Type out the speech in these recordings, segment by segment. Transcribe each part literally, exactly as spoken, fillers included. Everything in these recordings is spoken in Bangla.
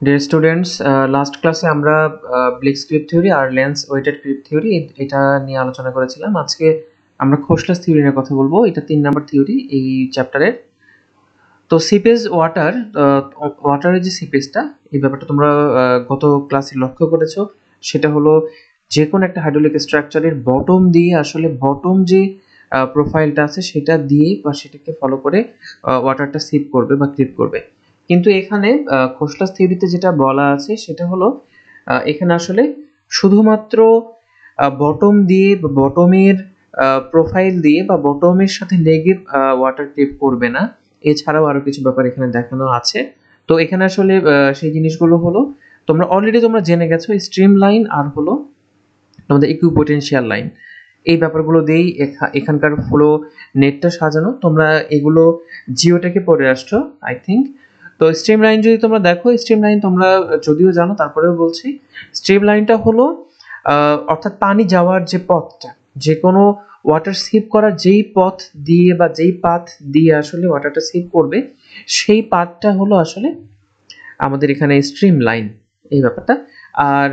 ডিয়ার স্টুডেন্টস, লাস্ট ক্লাসে আমরা ব্লিক্স ক্রিপ থিওরি আর লেন্স ওয়েটেড ক্রিপ থিওরি এটা নিয়ে আলোচনা করেছিলাম। আজকে আমরা খোসলাস থিওরি নিয়ে কথা বলবো। এটা তিন নাম্বার থিওরি এই চ্যাপ্টারের। তো সিপেজ ওয়াটার ওয়াটারের যে সিপেজটা, এই ব্যাপারটা তোমরা গত ক্লাসে লক্ষ্য করেছো। সেটা হলো যে কোনো একটা হাইড্রোলিক স্ট্রাকচারের বটম দিয়ে আসলে বটম যে প্রোফাইলটা আছে সেটা দিয়ে বা সেটাকে ফলো করে ওয়াটারটা সিপ করবে বা ক্রিপ করবে। কিন্তু এখানে খোসলাস থিওরিতে যেটা বলা আছে সেটা হলো এখানে আসলে শুধুমাত্র বটম দিয়ে বা বটমের প্রোফাইল দিয়ে বা বটমের সাথে লেগে ওয়াটার ক্রিপ করবে না, এছাড়াও আরো কিছু ব্যাপার এখানে দেখানো আছে। তো এখানে আসলে সেই জিনিসগুলো হলো তোমরা অলরেডি তোমরা জেনে গেছো, স্ট্রিম লাইন আর হলো তোমাদের ইকুইপোটেনশিয়াল লাইন। এই ব্যাপারগুলো দিয়েই এখানকার ফ্লো নেটটা সাজানো। তোমরা এগুলো জিওটেকে পড়ে আসছো আই থিঙ্ক। তো স্ট্রিম লাইন যদি তোমরা দেখো, স্ট্রিম লাইন তোমরা যদিও জানো তারপরেও বলছি, স্ট্রিম লাইনটা হলো অর্থাৎ পানি যাওয়ার যে পথটা, যে কোনো ওয়াটার সিপ করার যেই পথ দিয়ে বা যেই পাথ দিয়ে আসলে ওয়াটারটা সিপ করবে সেই পাথটা হলো আসলে আমাদের এখানে স্ট্রিম লাইন এই ব্যাপারটা। আর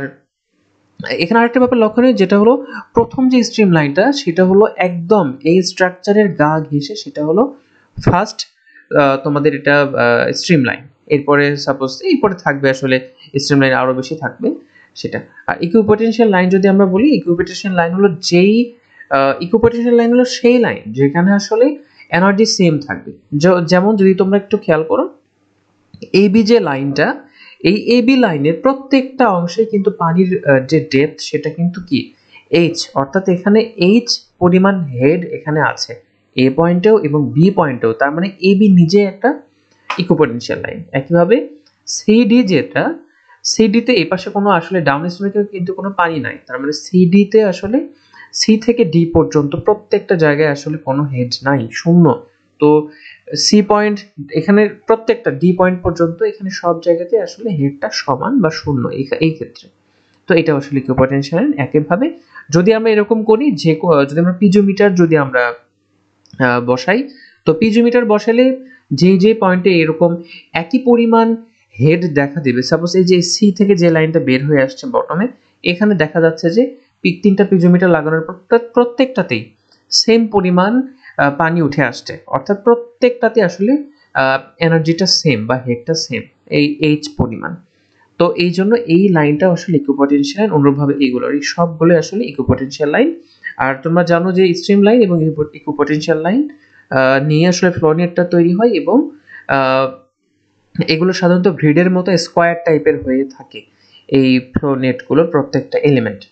এখানে আরেকটা ব্যাপার লক্ষণীয়, যেটা হলো প্রথম যে স্ট্রিম লাইনটা সেটা হলো একদম এই স্ট্রাকচারের গা ঘেঁষে, সেটা হলো ফার্স্ট তোমাদের এটা স্ট্রিম লাইন। এরপরে সাপোজ এরপরে থাকবে আসলে স্ট্রিম লাইন আরো বেশি থাকবে সেটা। আর ইকুইপোটেনশিয়াল লাইন যদি আমরা বলি, ইকুইপোটেনশিয়াল লাইন হলো যেই ইকুইপোটেনশিয়াল লাইন হলো সেই লাইন যেখানে আসলে এনার্জি সেম থাকবে। যেমন যদি তোমরা একটু খেয়াল করো, এবি যে লাইনটা, এই এবি লাইনের প্রত্যেকটা অংশে কিন্তু পানির যে ডেপথ সেটা কিন্তু কি এইচ, অর্থাৎ এখানে এইচ পরিমাণ হেড এখানে আছে এ পয়েন্টেও এবং বি পয়েন্টেও। তার মানে এবি নিজে একটা ইকুইপোটেনশিয়াল লাইন। একইভাবে সিডি যেটা, সিডিতে এই পাশে কোনো আসলে ডাউন স্ট্রিমে কিন্তু কোনো পানি নাই, তার মানে সিডিতে আসলে সি থেকে ডি পর্যন্ত প্রত্যেকটা জায়গায় আসলে কোনো হেড নাই, শূন্য। তো সি পয়েন্ট এখানে প্রত্যেকটা ডি পয়েন্ট পর্যন্ত এখানে সব জায়গাতে আসলে হেডটা সমান বা শূন্য এই ক্ষেত্রে। তো এটা আসলে ইকুইপোটেনশিয়াল। একইভাবে যদি আমরা এরকম করি, যে যদি আমরা পিজোমিটার যদি আমরা বসাই, তো পিজোমিটার বসালে যে যে পয়েন্টে এরকম একই পরিমাণ হেড দেখা দেবে, সাপোজ এই যে সি থেকে যে লাইনটা বের হয়ে আসছে বটমে, এখানে দেখা যাচ্ছে যে তিনটা পিজোমিটার লাগানোর পর প্রত্যেকটাতেই সেম পরিমাণ পানি উঠে আসছে, অর্থাৎ প্রত্যেকটাতে আসলে এনার্জিটা সেম বা হেডটা সেম, এই এইচ পরিমাণ। তো এই জন্য এই লাইনটা আসলে ইকুইপোটেনশিয়াল। অনুরূপভাবে এইগুলোর এই সবগুলো আসলে ইকুইপোটেনশিয়াল লাইন। আর তোমরা জানো যে স্ট্রিম লাইন এবং ইকুইপোটেনশিয়াল লাইন নিয়ে আসলে ফ্লো নেটটা তৈরি হয়, এবং এগুলো সাধারণত গ্রিডের মতো স্কোয়ার টাইপের হয়ে থাকে এই ফ্লো নেটগুলোর প্রত্যেকটা এলিমেন্ট।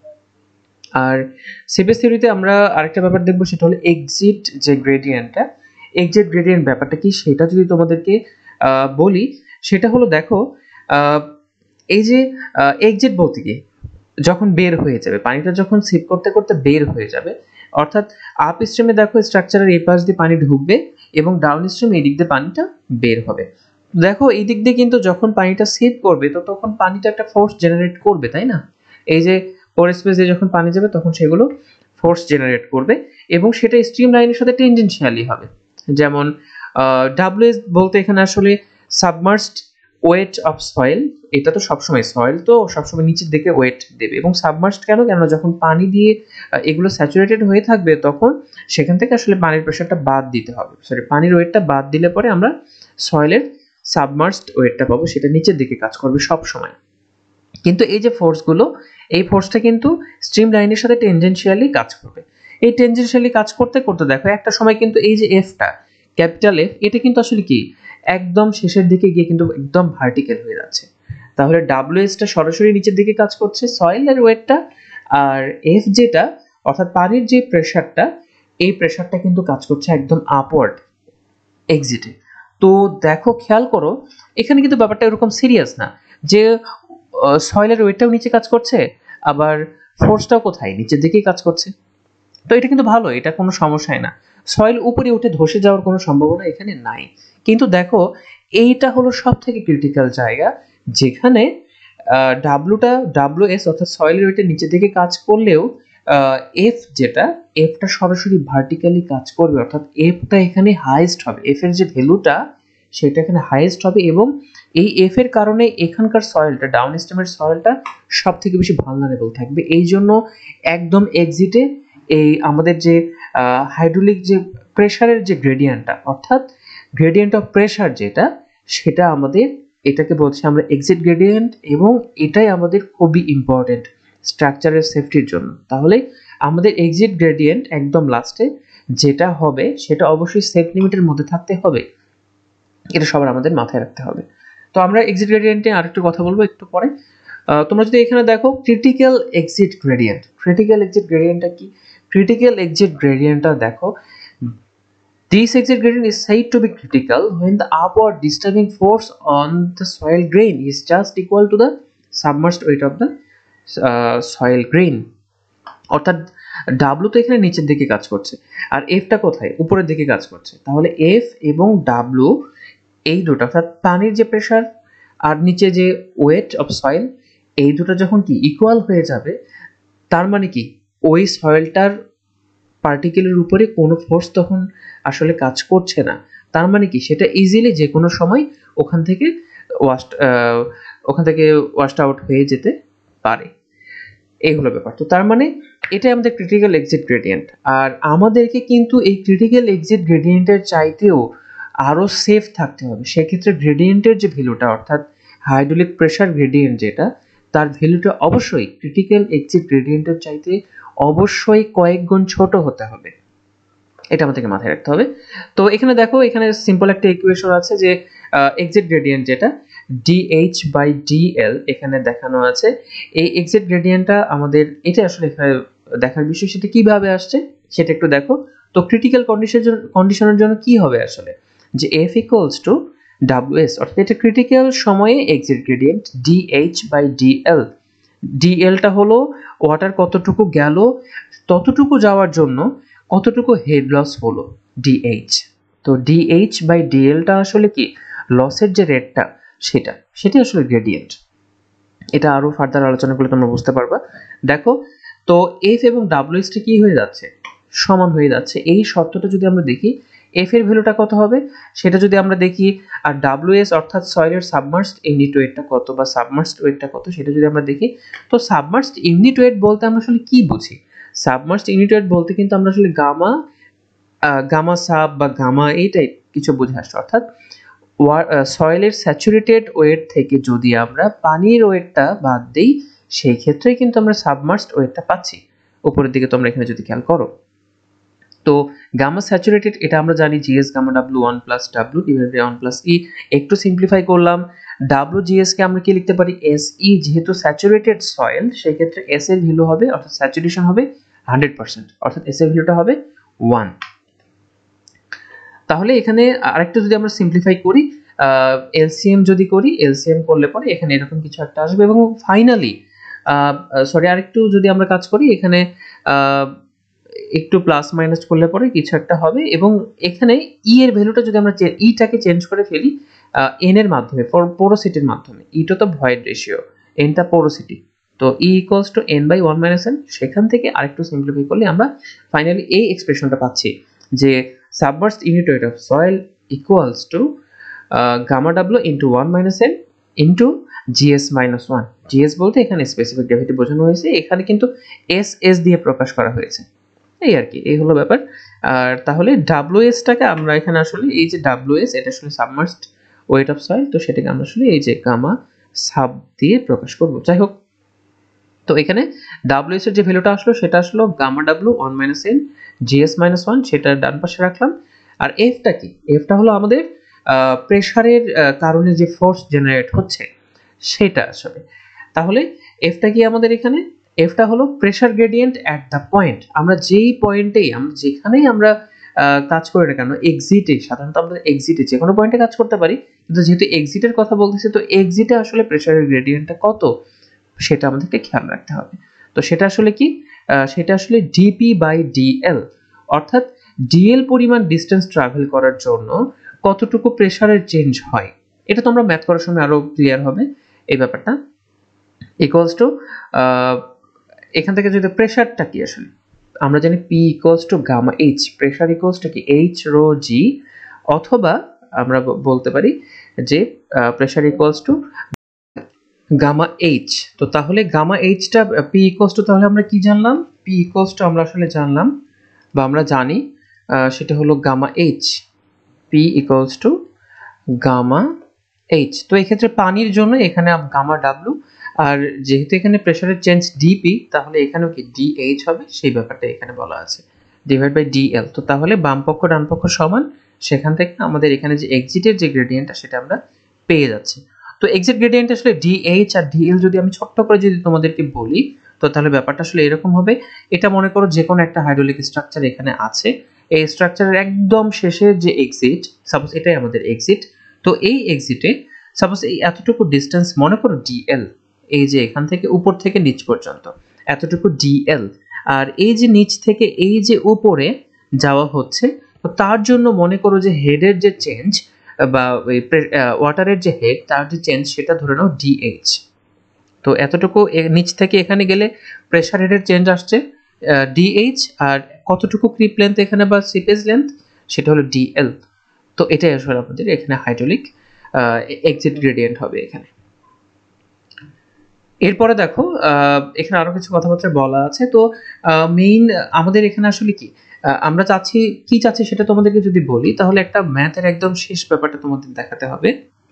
আর সিপেজ থিওরিতে আমরা আরেকটা ব্যাপার দেখবো, সেটা হলো এক্সিট যে গ্রেডিয়েন্টটা। এক্সিট গ্রেডিয়েন্ট ব্যাপারটা কি সেটা যদি তোমাদেরকে বলি, সেটা হলো দেখো এই যে এক্সিট বলতে কি, যখন বের হয়ে যাবে পানিটা, যখন সিপ করতে করতে বের হয়ে যাবে, অর্থাৎ আপ স্ট্রিমে দেখো স্ট্রাকচারের এই পাশ দিয়ে পানি ঢুকবে এবং ডাউন স্ট্রিমে এই দিক দিয়ে পানিটা বের হবে। দেখো এই দিক দিয়ে কিন্তু যখন পানিটা সিপ করবে তো তখন পানিটা একটা ফোর্স জেনারেট করবে, তাই না? এই যে পোর স্পেস দিয়ে যখন পানি যাবে তখন সেগুলো ফোর্স জেনারেট করবে এবং সেটা স্ট্রিম লাইনের সাথে টেনজেনশিয়ালি হবে। যেমন ডাব্লিউএস বলতে এখানে আসলে সাবমার্সড ওয়েট অফ সয়েল। এটা তো সবসময় সয়েল তো সবসময় নিচের দিকে ওয়েট দেবে, এবং সাবমার্সড কেন, কেন যখন পানি দিয়ে এগুলো স্যাচুরেটেড হয়ে থাকবে তখন সেখান থেকে আসলে পানির প্রেশারটা বাদ দিতে হবে, সরি পানির ওয়েটটা বাদ দিলে পরে আমরা সয়েলের সাবমার্সড ওয়েটটা পাবো, সেটা নিচের দিকে কাজ করবে সব সময়। কিন্তু এই যে ফোর্সগুলো, এই ফোর্সটা কিন্তু স্ট্রিম লাইনের সাথে টেনজেনশিয়ালি কাজ করবে। এই টেনজেনশিয়ালি কাজ করতে করতে দেখো একটা সময় কিন্তু এই যে এফটা, ক্যাপিটাল এফ, এটা কিন্তু আসলে কি একদম শেষের দিকে গিয়ে কিন্তু একদম ভার্টিক্যাল হয়ে যাচ্ছে। তাহলে ডাব্লিউএসটা সরাসরি নিচের দিকে কাজ করছে সয়েলের ওয়েটটা, আর এফ যেটা অর্থাৎ পানির যে প্রেশারটা, এই প্রেশারটা কিন্তু কাজ করছে একদম আপওয়ার্ড এক্সিটে। তো দেখো খেয়াল করো এখানে কিন্তু ব্যাপারটা এরকম সিরিয়াস না যে সয়েলের ওয়েটটাও নিচে কাজ করছে আবার ফোর্সটাও কোথায় নিচের দিকেই কাজ করছে। তো এটা কিন্তু ভালো, এটা কোনো সমস্যাই না, সয়েল উপরে উঠে ধসে যাওয়ার কোনো সম্ভাবনা এখানে নাই। কিন্তু দেখো এইটা হলো সব থেকে ক্রিটিক্যাল জায়গা, যেখানে ডাব্লুটা ডাব্লু এস অর্থাৎ সয়েলের ওয়েটের নিচের দিকে কাজ করলেও এফ যেটা, এফটা সরাসরি ভার্টিক্যালি কাজ করবে, অর্থাৎ এফটা এখানে হাইয়েস্ট হবে, এফ এর যে ভ্যালুটা সেটা এখানে হাইয়েস্ট হবে এবং এই এফ এর কারণে এখানকার সয়েলটা, ডাউন স্ট্রিমের সয়েলটা সব থেকে বেশি ভালনারেবল থাকবে। এই জন্য একদম এক্সিটে এই আমাদের যে হাইড্রোলিক যে প্রেসারের যে গ্রেডিয়েন্টটা, অর্থাৎ গ্রেডিয়েন্ট অফ প্রেসার যেটা, সেটা আমাদের, এটাকে বলছি আমরা এক্সিট গ্রেডিয়েন্ট, এবং এটাই আমাদের খুবই ইম্পর্টেন্ট স্ট্রাকচারের সেফটির জন্য। তাহলে আমাদের এক্সিট গ্রেডিয়েন্ট একদম লাস্টে যেটা হবে সেটা অবশ্যই সেফ লিমিটের মধ্যে থাকতে হবে, এটা সবার আমাদের মাথায় রাখতে হবে। তো আমরা এক্সিট গ্রেডিয়েন্টে আরেকটু কথা বলবো একটু পরে। তোমরা যদি এখানে দেখো critical exit gradient, critical exit গ্রেডিয়েন্টটা কি? ক্রিটিক্যাল এক্সিট গ্রেডিয়েন্টটা দেখো, this exit gradient is said to be critical when the upward disturbing force on the soil grain is just equal to the submerged weight of the uh, soil grain. অর্থাৎ ডাব্লু তো এখানে নিচের দিকে কাজ করছে, আর এফটা কোথায়? উপরের দিকে কাজ করছে। তাহলে এফ এবং ডাব্লু এই দুটো, অর্থাৎ পানির যে প্রেসার আর নিচে যে ওয়েট অফ সয়েল, এই দুটো যখন কি ইকুয়াল হয়ে যাবে, তার মানে কি ওই সয়েলটার পার্টিকেলের উপরে কোনো ফোর্স তখন আসলে কাজ করছে না। তার মানে কি সেটা ইজিলি যে কোনো সময় ওখান থেকে ওয়াশ ওখান থেকে ওয়াশড আউট হয়ে যেতে পারে। এই হলো ব্যাপার। তো তার মানে এটাই আমাদের ক্রিটিক্যাল এক্সিট গ্রেডিয়েন্ট। আর আমাদেরকে কিন্তু এই ক্রিটিক্যাল এক্সিট গ্রেডিয়েন্টের চাইতেও আরও সেফ থাকতে হবে। সেক্ষেত্রে গ্রেডিয়েন্টের যে ভ্যালুটা, অর্থাৎ হাইড্রোলিক প্রেসার গ্রেডিয়েন্ট যেটা, তার ভ্যালুটা অবশ্যই ক্রিটিক্যাল এক্সিট গ্রেডিয়েন্টের চাইতে অবশ্যই কয়েক গুণ ছোট হতে হবে, এটা আমাদেরকে মাথায় রাখতে হবে। তো এখানে দেখো, এখানে সিম্পল একটা ইকুয়েশন আছে যে এক্সিট গ্রেডিয়েন্ট যেটা ডিএইচ বাই ডিএল এখানে দেখানো আছে। এই এক্সিট গ্রেডিয়েন্টটা আমাদের, এটা আসলে এখানে দেখার বিষয়, সেটা কিভাবে আসছে সেটা একটু দেখো। তো ক্রিটিক্যাল কন্ডিশনের জন্য কন্ডিশনের জন্য কি হবে আসলে, যে এফ ইকুয়ালস টু ডাব্লিউএস, অর্থাৎ এটা ক্রিটিক্যাল সময়ে exit gradient DH by DL. ডিএলটা হলো ওয়াটার কতটুকু গেল, ততটুকু যাওয়ার জন্য কতটুকু হেড লস হলো, ডিএইচ। তো ডিএইচ বাই ডিএলটা আসলে কি লসের যে রেটটা, সেটা সেটাই আসলে গ্রেডিয়েন্ট। এটা আরো ফার্দার আলোচনা করলে তোমরা বুঝতে পারবা। দেখো, তো এফ এবং ডাব্লিউএস টা কি হয়ে যাচ্ছে, সমান হয়ে যাচ্ছে। এই শর্তটা যদি আমরা দেখি, এফ এর ভ্যালুটা কত হবে সেটা যদি আমরা দেখি, আর ডাব্লিউএস অর্থাৎ সয়েলের সাবমার্সড ইউনিট ওয়েটটা কত বা সাবমার্সড ওয়েটটা কত সেটা যদি আমরা দেখি, তো সাবমার্সড ইউনিট ওয়েট বলতে আমরা আসলে কি বুঝি? সাবমার্সড ইউনিট ওয়েট বলতে কিন্তু আমরা আসলে গামা গামা সাব বা গামা এই টাইপ কিছু বুঝে আসছি। অর্থাৎ সয়েলের স্যাচুরেটেড ওয়েট থেকে যদি আমরা পানির ওয়েটটা বাদ দিই, সেই ক্ষেত্রে কিন্তু আমরা সাবমার্সড ওয়েটটা পাচ্ছি। উপরের দিকে তোমরা এখানে যদি খেয়াল করো, তো গামা স্যাচুরেটেড এটা আমরা জানি GS gamma W one plus W divided by one plus E. একটু সিম্পলিফাই করলাম, ডাব্লু জিএস কে আমরা কি লিখতে পারি, এস ই, যেহেতু স্যাচুরেটেড সয়েল সেই ক্ষেত্রে এস এর ভ্যালু হবে, অর্থাৎ স্যাচুরেশন হবে হান্ড্রেড পার্সেন্ট, অর্থাৎ এস এর ভ্যালুটা হবে ওয়ান। তাহলে এখানে আরেকটু যদি আমরা সিম্পলিফাই করি, এলসিএম যদি করি, এলসিএম করলে পরে এখানে এরকম কিছু একটা আসবে, এবং ফাইনালি সরি আরেকটু যদি আমরা কাজ করি, এখানে একটু প্লাস মাইনাস করলে পরে কিছু একটা হবে, এবং এখানে ই এর ভ্যালুটা যদি আমরা ইটাকে চেঞ্জ করে ফেলি এন এর মাধ্যমে, পোরোসিটির মাধ্যমে, ইটা তো ভয়েড রেশিও, এনটা পোরোসিটি, তো E equals to N by one minus N. সেখান থেকে আরেকটু সিম্পলিফাই করলে আমরা ফাইনালি এই এক্সপ্রেশনটা পাচ্ছি যে submerged unit weight of soil equals to uh, gamma w into one minus n into gs minus one. gs বলতে এখানে স্পেসিফিক গ্র্যাভিটি বোঝানো হয়েছে, এখানে কিন্তু s s দিয়ে প্রকাশ করা হয়েছে, এই আর কি, এই হলো ব্যাপার। আর তাহলে ws টাকে আমরা এখানে আসলে এই যে ws, এটা আসলে submerged weight of soil, তো সেটাকে আমরা আসলে এই যে গামা সাব দিয়ে প্রকাশ করব। যাই হোক, তো এখানে ws এর যে ভ্যালুটা আসলো সেটা আসলো gamma w one minus n gs minus one, সেটা ডান পাশে রাখলাম। আর f টা কি, f টা হলো আমাদের প্রেসারের কারণে যে ফোর্স জেনারেট হচ্ছে সেটা আসলে। তাহলে f টা কি আমাদের এখানে, f টা হলো pressure gradient at the point, আমরা যেই পয়েন্টেই আমরা যেখানেই আমরা কাজ করি না কেন, এক্সিটে, সাধারণত আমরা এক্সিটে যে কোনো পয়েন্টে কাজ করতে পারি, কিন্তু যেহেতু এক্সিটের কথা বলতেছি, তো এক্সিটে আসলে প্রেসারের গ্রেডিয়েন্টটা কত সেটা আমাদেরকে খেয়াল রাখতে হবে। তো সেটা আসলে কি, সেটা আসলে ডিপি বাই ডিএল, অর্থাৎ ডিএল পরিমাণ ডিসটেন্স ট্রাভেল করার জন্য কতটুকু প্রেসারের চেঞ্জ হয়, এটা তোমরা ম্যাথ করার সময় আরো ক্লিয়ার হবে এই ব্যাপারটা। ইকুয়ালস টু এখান থেকে যদি প্রেসারটা কি আসলে আমরা জানি P equals to gamma H, pressure equals to কি এইচ রো জি, অথবা আমরা বলতে পারি যে pressure equals to gamma H. তো তাহলে গামা এইচটা পি ইকুয়ালস টু, তাহলে আমরা কি জানলাম, পি ইকুয়ালস টু আমরা আসলে জানলাম বা আমরা জানি সেটা হলো gamma H, P equals to gamma H. তো এই ক্ষেত্রে পানির জন্য এখানে গামা ডাব্লিউ, আর যেহেতু এখানে প্রেসারের চেঞ্জ ডিপি, তাহলে এখানেও কি ডিএইচ হবে, সেই ব্যাপারটা এখানে বলা আছে, ডিভাইড বাই ডিএল। তো তাহলে বাম পক্ষ ডান পক্ষ সমান, সেখান থেকে আমাদের এখানে যে এক্সিটের যে গ্রেডিয়েন্টটা সেটা আমরা পেয়ে যাচ্ছি। তো এক্সিট গ্রেডিয়েন্ট আসলে ডিএইচ আর ডিএল যদি আমি ছোট্ট করে যদি তোমাদেরকে বলি, তো তাহলে ব্যাপারটা আসলে এরকম হবে। এটা মনে করো যে কোনো একটা হাইড্রোলিক স্ট্রাকচার এখানে আছে, এই স্ট্রাকচারের একদম শেষের যে এক্সিট, সাপোজ এটাই আমাদের এক্সিট। তো এই এক্সিটে সাপোজ এই এতটুকু ডিস্টেন্স মনে করো ডিএল, এই যে এখান থেকে উপর থেকে নিচ পর্যন্ত এতটুকু ডিএল, আর এই যে নিচ থেকে এই যে উপরে যাওয়া হচ্ছে, তো তার জন্য মনে করো যে হেডের যে চেঞ্জ বা ওয়াটারের যে হেড তার যে চেঞ্জ সেটা ধরে নাও ডিএইচ। তো এতটুকু নিচ থেকে এখানে গেলে প্রেসার হেডের চেঞ্জ আসছে ডিএইচ, আর কতটুকু ক্রিপ লেন্থ এখানে বা সিপেজ লেন্থ সেটা হলো ডিএল। তো এটাই আসলে আমাদের এখানে হাইড্রোলিক এক্সিট গ্রেডিয়েন্ট হবে এখানে। এরপরে দেখো এখানে আরো কিছু কথাবার্তা বলা আছে। তো মেইন আমাদের এখানে আসলে কি আমরা চাচ্ছি, কি চাচ্ছি সেটা তোমাদেরকে যদি বলি, তাহলে একটা ম্যাথের একদম শেষ ব্যাপারটা তোমাদের দেখাতে হবে।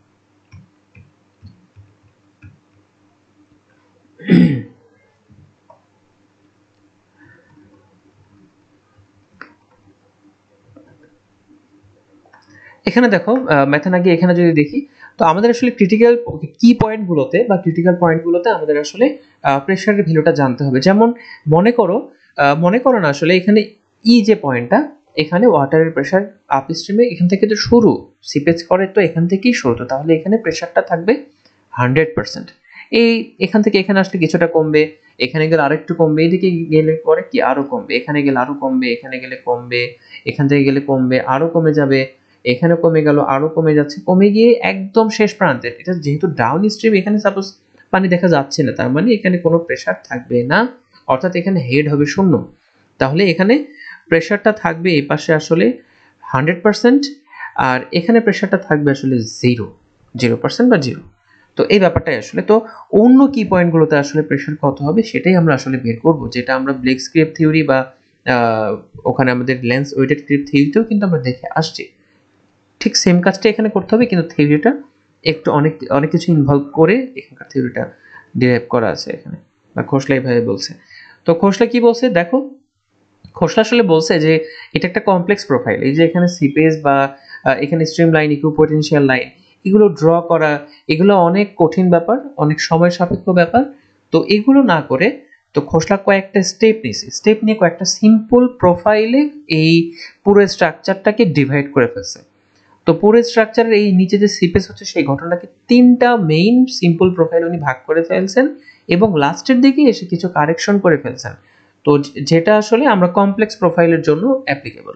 এখানে দেখো ম্যাথে না গিয়ে এখানে যদি দেখি, তো আমাদের আসলে ক্রিটিক্যাল কি পয়েন্টগুলোতে বা ক্রিটিক্যাল পয়েন্টগুলোতে আমাদের আসলে প্রেসারের ভ্যালুটা জানতে হবে। যেমন মনে করো মনে করো না আসলে এখানে ই যে পয়েন্টটা, এখানে ওয়াটারের প্রেসার আপ স্ট্রিমে এখান থেকে তো শুরু, সিপেজ করে তো এখান থেকেই শুরু, তো তাহলে এখানে প্রেসারটা থাকবে হান্ড্রেড পার্সেন্ট। এই এখান থেকে এখানে আসলে কিছুটা কমবে, এখানে গেলে আরেকটু কমবে, এদিকে গেলে পরে কি আরো কমবে, এখানে গেলে আরো কমবে, এখানে গেলে কমবে, এখান থেকে গেলে কমবে, আরো কমে যাবে, এখানে কমে গেল, আরো কমে যাচ্ছে, কমে গিয়ে একদম শেষ প্রান্তে, এটা যেহেতু ডাউন স্ট্রিম এখানে সাপোজ পানি দেখা যাচ্ছে না, তার মানে এখানে কোনো প্রেসার থাকবে না, অর্থাৎ এখানে হেড হবে শূন্য। তাহলে এখানে প্রেসারটা থাকবে এই পাশে আসলে হান্ড্রেড পার্সেন্ট, আর এখানে প্রেসারটা থাকবে আসলে জিরো, জিরো পার্সেন্ট বা জিরো। তো এই ব্যাপারটাই আসলে, তো অন্য কি পয়েন্টগুলোতে আসলে প্রেসার কত হবে সেটাই আমরা আসলে বের করব, যেটা আমরা ব্লেকস ক্রিপ থিওরি বা ওখানে আমাদের লেন্স ওয়েটেড ক্রিপ থিওরিতেও কিন্তু আমরা দেখে আসছি। ঠিক সেম কাজটা এখানে করতে হবে, কিন্তু থিওরিটা একটু অনেক অনেক কিছু ইনভলভ করে এখানকার থিওরিটা ডিরাইভ করা আছে এখানে, বা খোসলা এইভাবে বলছে। তো খোসলা কি বলছে দেখো, খোসলা আসলে বলছে যে এটা একটা কমপ্লেক্স প্রোফাইল, এই যে এখানে সিপেজ বা এখানে স্ট্রিম লাইন, ইকুইপোটেনশিয়াল লাইন, এগুলো ড্র করা, এগুলো অনেক কঠিন ব্যাপার, অনেক সময় সাপেক্ষ ব্যাপার। তো এগুলো না করে তো খোসলা কয়েকটা স্টেপ নিয়েছে, স্টেপ নিয়ে কয়েকটা সিম্পল প্রোফাইলে এই পুরো স্ট্রাকচারটাকে ডিভাইড করে ফেলছে। তো পুরো স্ট্রাকচারের এই নিচে যে সিপেজ হচ্ছে সেই ঘটনাটাকে তিনটা মেইন সিম্পল প্রোফাইল উনি ভাগ করে ফেলছেন, এবং লাস্টের দিকে এসে কিছু কারেকশন করে ফেলছেন, তো যেটা আসলে আমরা কমপ্লেক্স প্রোফাইলের জন্য অ্যাপ্লিকেবল।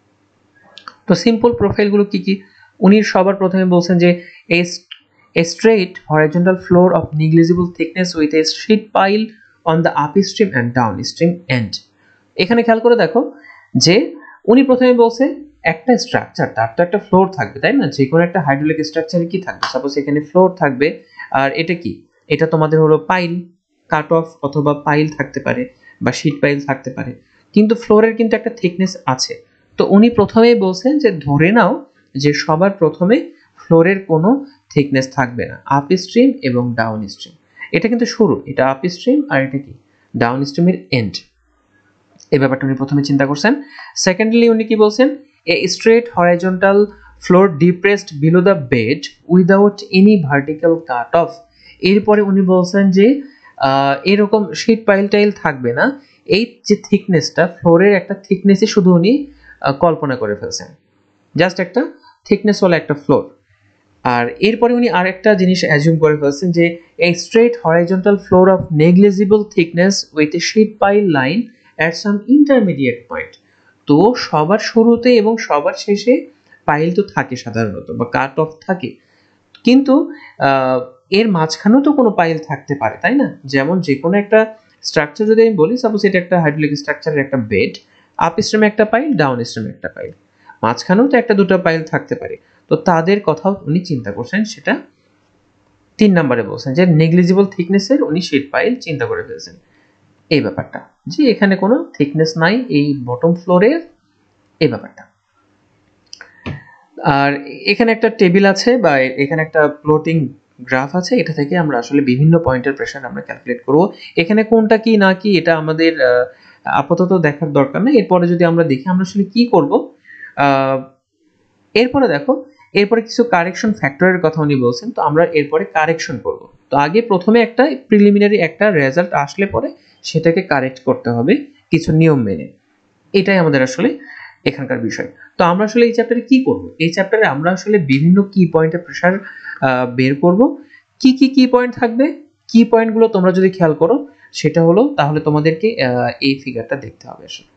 তো সিম্পল প্রোফাইলগুলো কি কি, উনি সবার প্রথমে বলছেন যে a straight horizontal floor of negligible thickness with a sheet pile on the upstream and downstream end। এখানে খেয়াল করে দেখো যে উনি প্রথমে বলছে একটা স্ট্রাকচার তার তো একটা ফ্লোর থাকবে, তাই না, যে কোনো একটা হাইড্রোলিক স্ট্রাকচারে কি থাকবে, সাপোজ এখানে ফ্লোর থাকবে, আর এটা কি, এটা তোমাদের হলো পাইল, কাট অফ অথবা পাইল থাকতে পারে বা শীট পাইল থাকতে পারে, কিন্তু ফ্লোরের কিন্তু একটা থিকনেস আছে। তো উনি প্রথমেই বলছেন যে ধরে নাও যে সবার প্রথমে ফ্লোরের কোনো থিকনেস থাকবে না, আপ স্ট্রিম এবং ডাউন স্ট্রিম, এটা কিন্তু শুরু, এটা আপ স্ট্রিম আর এটা কি ডাউন স্ট্রিমের এন্ড, এই ব্যাপারটা উনি প্রথমে চিন্তা করছেন। সেকেন্ডলি উনি কি বলছেন, a straight horizontal floor depressed below the bed without any vertical cut off. এরপরে উনি বলছেন যে এরকম শীট পাইল টাইল থাকবে না, এই যে থিকনেসটা ফ্লোরের একটা থিকনেসই শুধু উনি কল্পনা করে ফেলছেন, জাস্ট একটা থিকনেস ওয়ালা একটা ফ্লোর। আর এরপরে উনি আরেকটা জিনিস অ্যাজিউম করে ফেলছেন যে a straight horizontal floor of negligible thickness with a sheet pile line at some intermediate point। তো সবার শুরুতে এবং সবার শেষে পাইল তো থাকে সাধারণত বা কাট অফ থাকে, কিন্তু এর মাঝখানেও তো কোনো পাইল থাকতে পারে, তাই না, যেমন যে কোনো একটা স্ট্রাকচার যদি আমি বলি, সাপোজ এটা একটা হাইড্রোলিক স্ট্রাকচারের একটা বেড, আপ স্ট্রিমে একটা পাইল, ডাউন স্ট্রিমে একটা পাইল, মাঝখানেও তো একটা দুটো পাইল থাকতে পারে। তো তাদের কথাও উনি চিন্তা করছেন, সেটা তিন নম্বরে বলছেন যে নেগলিজিবল থিকনেসের উনি শিট পাইল চিন্তা করে ফেলছেন। এই ব্যাপারটা যে এখানে কোনো থিকনেস নাই এই বটম ফ্লোরের, এই ব্যাপারটা। আর এখানে একটা টেবিল আছে বা এখানে একটা প্লটিং গ্রাফ আছে, এটা থেকে আমরা আসলে বিভিন্ন পয়েন্টের প্রেসার আমরা ক্যালকুলেট করব। এখানে কোনটা কি না কি এটা আমাদের আপাতত দেখার দরকার নেই। এরপরে যদি আমরা দেখি আমরা আসলে কি করব, এরপরে দেখো এরপরে কিছু কারেকশন ফ্যাক্টরের কথা উনি বলছেন, তো আমরা এরপরে কারেকশন করব। তো আগে প্রথমে একটা প্রিলিমিনারি একটা রেজাল্ট আসলে পরে সেটাকে কারেক্ট করতে হবে কিছু নিয়ম মেনে, এটাই আমাদের আসলে এখানকার বিষয়। তো আমরা আসলে এই চ্যাপ্টারে কি করব, এই চ্যাপ্টারে আমরা আসলে বিভিন্ন কি পয়েন্টে প্রেসার বের করব। কি কি কি পয়েন্ট থাকবে, কি পয়েন্টগুলো তোমরা যদি খেয়াল করো সেটা হলো, তাহলে তোমাদেরকে এই ফিগারটা দেখতে হবে। আসলে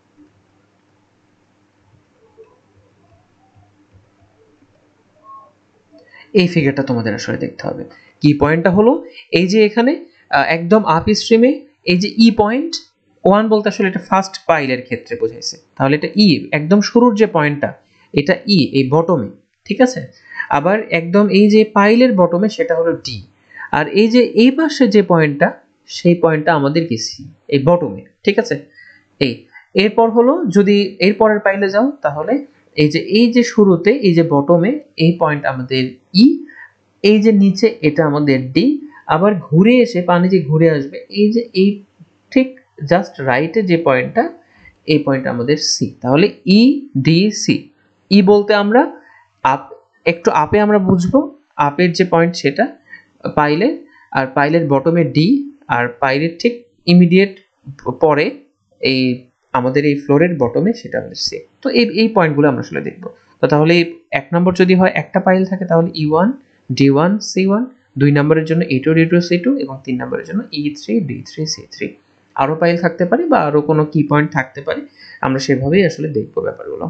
এই ফিগারটা তোমাদের আসলে দেখতে হবে। কি পয়েন্টটা হলো এই যে এখানে একদম আপ স্ট্রিমে এই যে ই পয়েন্ট ওয়ান বলতে আসলে এটা ফার্স্ট পাইলের ক্ষেত্রে বোঝাইছে, তাহলে এটা ই একদম শুরুর যে পয়েন্টটা এটা ই এই বটমে, ঠিক আছে। আবার একদম এই যে পাইলের বটমে সেটা হলো ডি, আর এই যে এই পাশে যে পয়েন্টটা সেই পয়েন্টটা আমাদের কি সি এই বটমে, ঠিক আছে। এই এরপর হলো যদি এরপরের পাইলে যাও তাহলে এই যে এই যে শুরুতে এই যে বটমে এই পয়েন্ট আমাদের ই, এই যে নিচে এটা আমাদের ডি, আবার ঘুরে এসে পানি যে ঘুরে আসবে এই যে এই ঠিক জাস্ট রাইটে যে পয়েন্টটা এই পয়েন্টটা আমাদের সি, তাহলে ই ডি সি। ই বলতে আমরা আপ একটু আপে আমরা বুঝবো, আপের যে পয়েন্ট সেটা পাইলের, আর পাইলের বটমে ডি, আর পাইলের ঠিক ইমিডিয়েট পরে এই আমাদের এই ফ্লোরের বটমে সেটা আমাদের সি। তো এই এই পয়েন্টগুলো আমরা আসলে দেখবো। তো তাহলে এক নম্বর যদি হয় একটা পাইল থাকে তাহলে E one D one C one, দুই নম্বরের জন্য E two D two C two, এবং তিন নম্বরের জন্য E three D three C three. আরো পাইল থাকতে পারে বা আরো কোনো কি পয়েন্ট থাকতে পারে, আমরা সেভাবেই আসলে দেখবো ব্যাপারগুলো।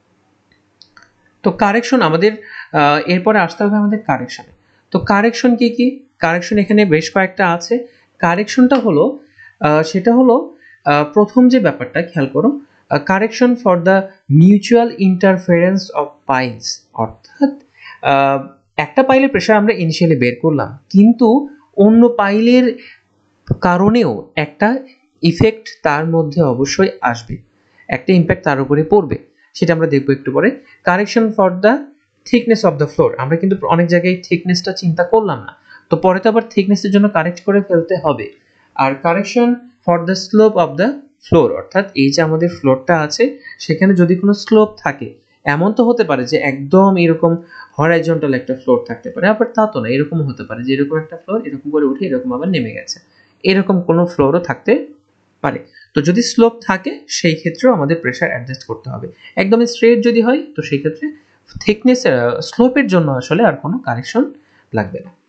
তো কারেকশন আমাদের এরপরে আসতে হবে আমাদের কারেকশনে। তো কারেকশন কি কি, কারেকশন এখানে বেশ কয়েকটা আছে। কারেকশনটা হলো সেটা হলো প্রথম যে ব্যাপারটা খেয়াল করো, correction for the mutual interference of piles, অর্থাৎ একটা পাইলের প্রেসার আমরা ইনিশিয়ালি বের করলাম, কিন্তু অন্য পাইলের কারণেও একটা ইফেক্ট তার মধ্যে অবশ্যই আসবে, একটা ইম্প্যাক্ট তার উপরে পড়বে, সেটা আমরা দেখবো একটু পরে। Correction for the thickness of the floor, আমরা কিন্তু অনেক জায়গায় থিকনেসটা চিন্তা করলাম না, তো পরে তো আবার থিকনেসের জন্য কারেক্ট করে ফেলতে হবে। আর correction for the slope of the floor, অর্থাৎ এই যে আমাদের ফ্লোরটা আছে সেখানে যদি কোনো স্লোপ থাকে, এমন তো হতে পারে যে একদম এরকম হরাইজন্টাল একটা ফ্লোর থাকতে পারে, আবার তা তো না, এরকম হতে পারে যে এরকম একটা ফ্লোর এরকম করে উঠে এরকম আবার নেমে গেছে, এরকম কোনো ফ্লোরও থাকতে পারে। তো যদি স্লোপ থাকে সেই ক্ষেত্রেও আমাদের প্রেসার অ্যাডজাস্ট করতে হবে। একদম স্ট্রেট যদি হয় তো সেই ক্ষেত্রে থিকনেস স্লোপের জন্য আসলে আর কোনো কারেকশন লাগবে না।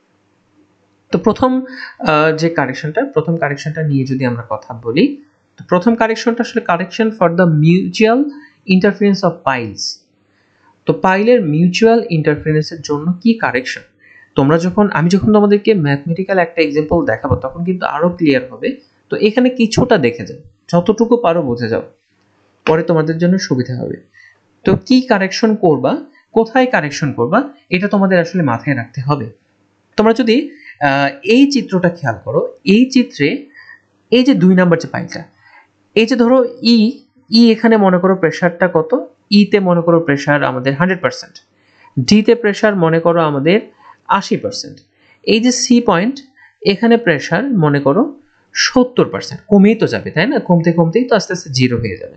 তো প্রথম যে কারেকশনটা প্রথম কারেকশনটা নিয়ে যদি আমরা কথা বলি, তো প্রথম কারেকশনটা আসলে correction for the mutual interference of piles. তো পাইলের মিউচুয়াল ইন্টারফারেন্সের জন্য কি কারেকশন, তোমরা যখন আমি যখন তোমাদেরকে ম্যাথমেটিক্যাল একটা এক্সাম্পল দেখাবো তখন কিন্তু আরো ক্লিয়ার হবে। তো এখানে কিছুটা দেখে যাও, যতটুকু পারো বুঝে যাও, পরে তোমাদের জন্য সুবিধা হবে। তো কি কারেকশন করবা, কোথায় কারেকশন করবা, এটা তোমাদের আসলে মাথায় রাখতে হবে। তোমরা যদি এই চিত্রটা খেয়াল করো, এই চিত্রে এই যে দুই নাম্বার যে পাইলটা, এই যে ধরো ই ই এখানে মনে করো প্রেসারটা কত, ই তে মনে করো প্রেসার আমাদের হান্ড্রেড পার্সেন্ট, ডি তে প্রেসার মনে করো আমাদের আশি পার্সেন্ট, এই যে সি পয়েন্ট এখানে প্রেসার মনে করো সত্তর পার্সেন্ট, কমেই তো যাবে তাই না, কমতে কমতেই তো আস্তে আস্তে জিরো হয়ে যাবে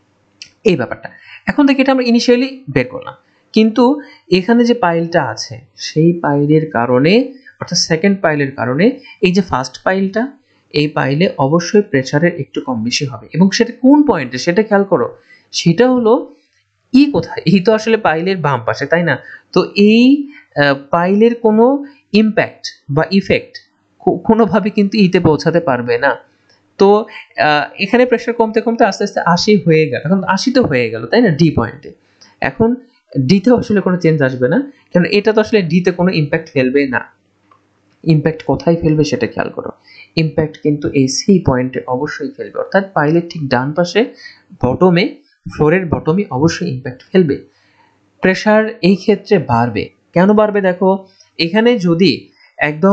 এই ব্যাপারটা। এখন থেকে এটা আমরা ইনিশিয়ালি বের করলাম, কিন্তু এখানে যে পাইলটা আছে সেই পাইলের কারণে, অর্থাৎ সেকেন্ড পাইলের কারণে এই যে ফার্স্ট পাইলটা, এই পাইলে অবশ্যই প্রেসারের একটু কম বেশি হবে, এবং সেটা কোন পয়েন্টে সেটা খেয়াল করো, সেটা হলো ই কোথায়, ই তো আসলে পাইলের বাম পাশে তাই না। তো এই পাইলের কোনো ইম্প্যাক্ট বা ইফেক্ট কোনোভাবে কিন্তু ইতে পৌঁছাতে পারবে না। তো এখানে প্রেসার কমতে কমতে আস্তে আস্তে আশি হয়ে গেল, এখন আশি তো হয়ে গেল তাই না ডি পয়েন্টে, এখন ডিতে আসলে কোনো চেঞ্জ আসবে না, কারণ এটা তো আসলে ডিতে কোনো ইম্প্যাক্ট ফেলবে না। ইম্প্যাক্ট কোথায় ফেলবে সেটা খেয়াল করো, ইম্প্যাক্ট কিন্তু এই সি পয়েন্টে অবশ্যই ফেলবে, অর্থাৎ পাইলের ঠিক ডান পাশে বটমে, ফ্লোরের বটমে অবশ্যই ইম্প্যাক্ট ফেলবে। প্রেসার এই ক্ষেত্রে বাড়বে। কেন বাড়বে দেখো, এখানে যদি একদম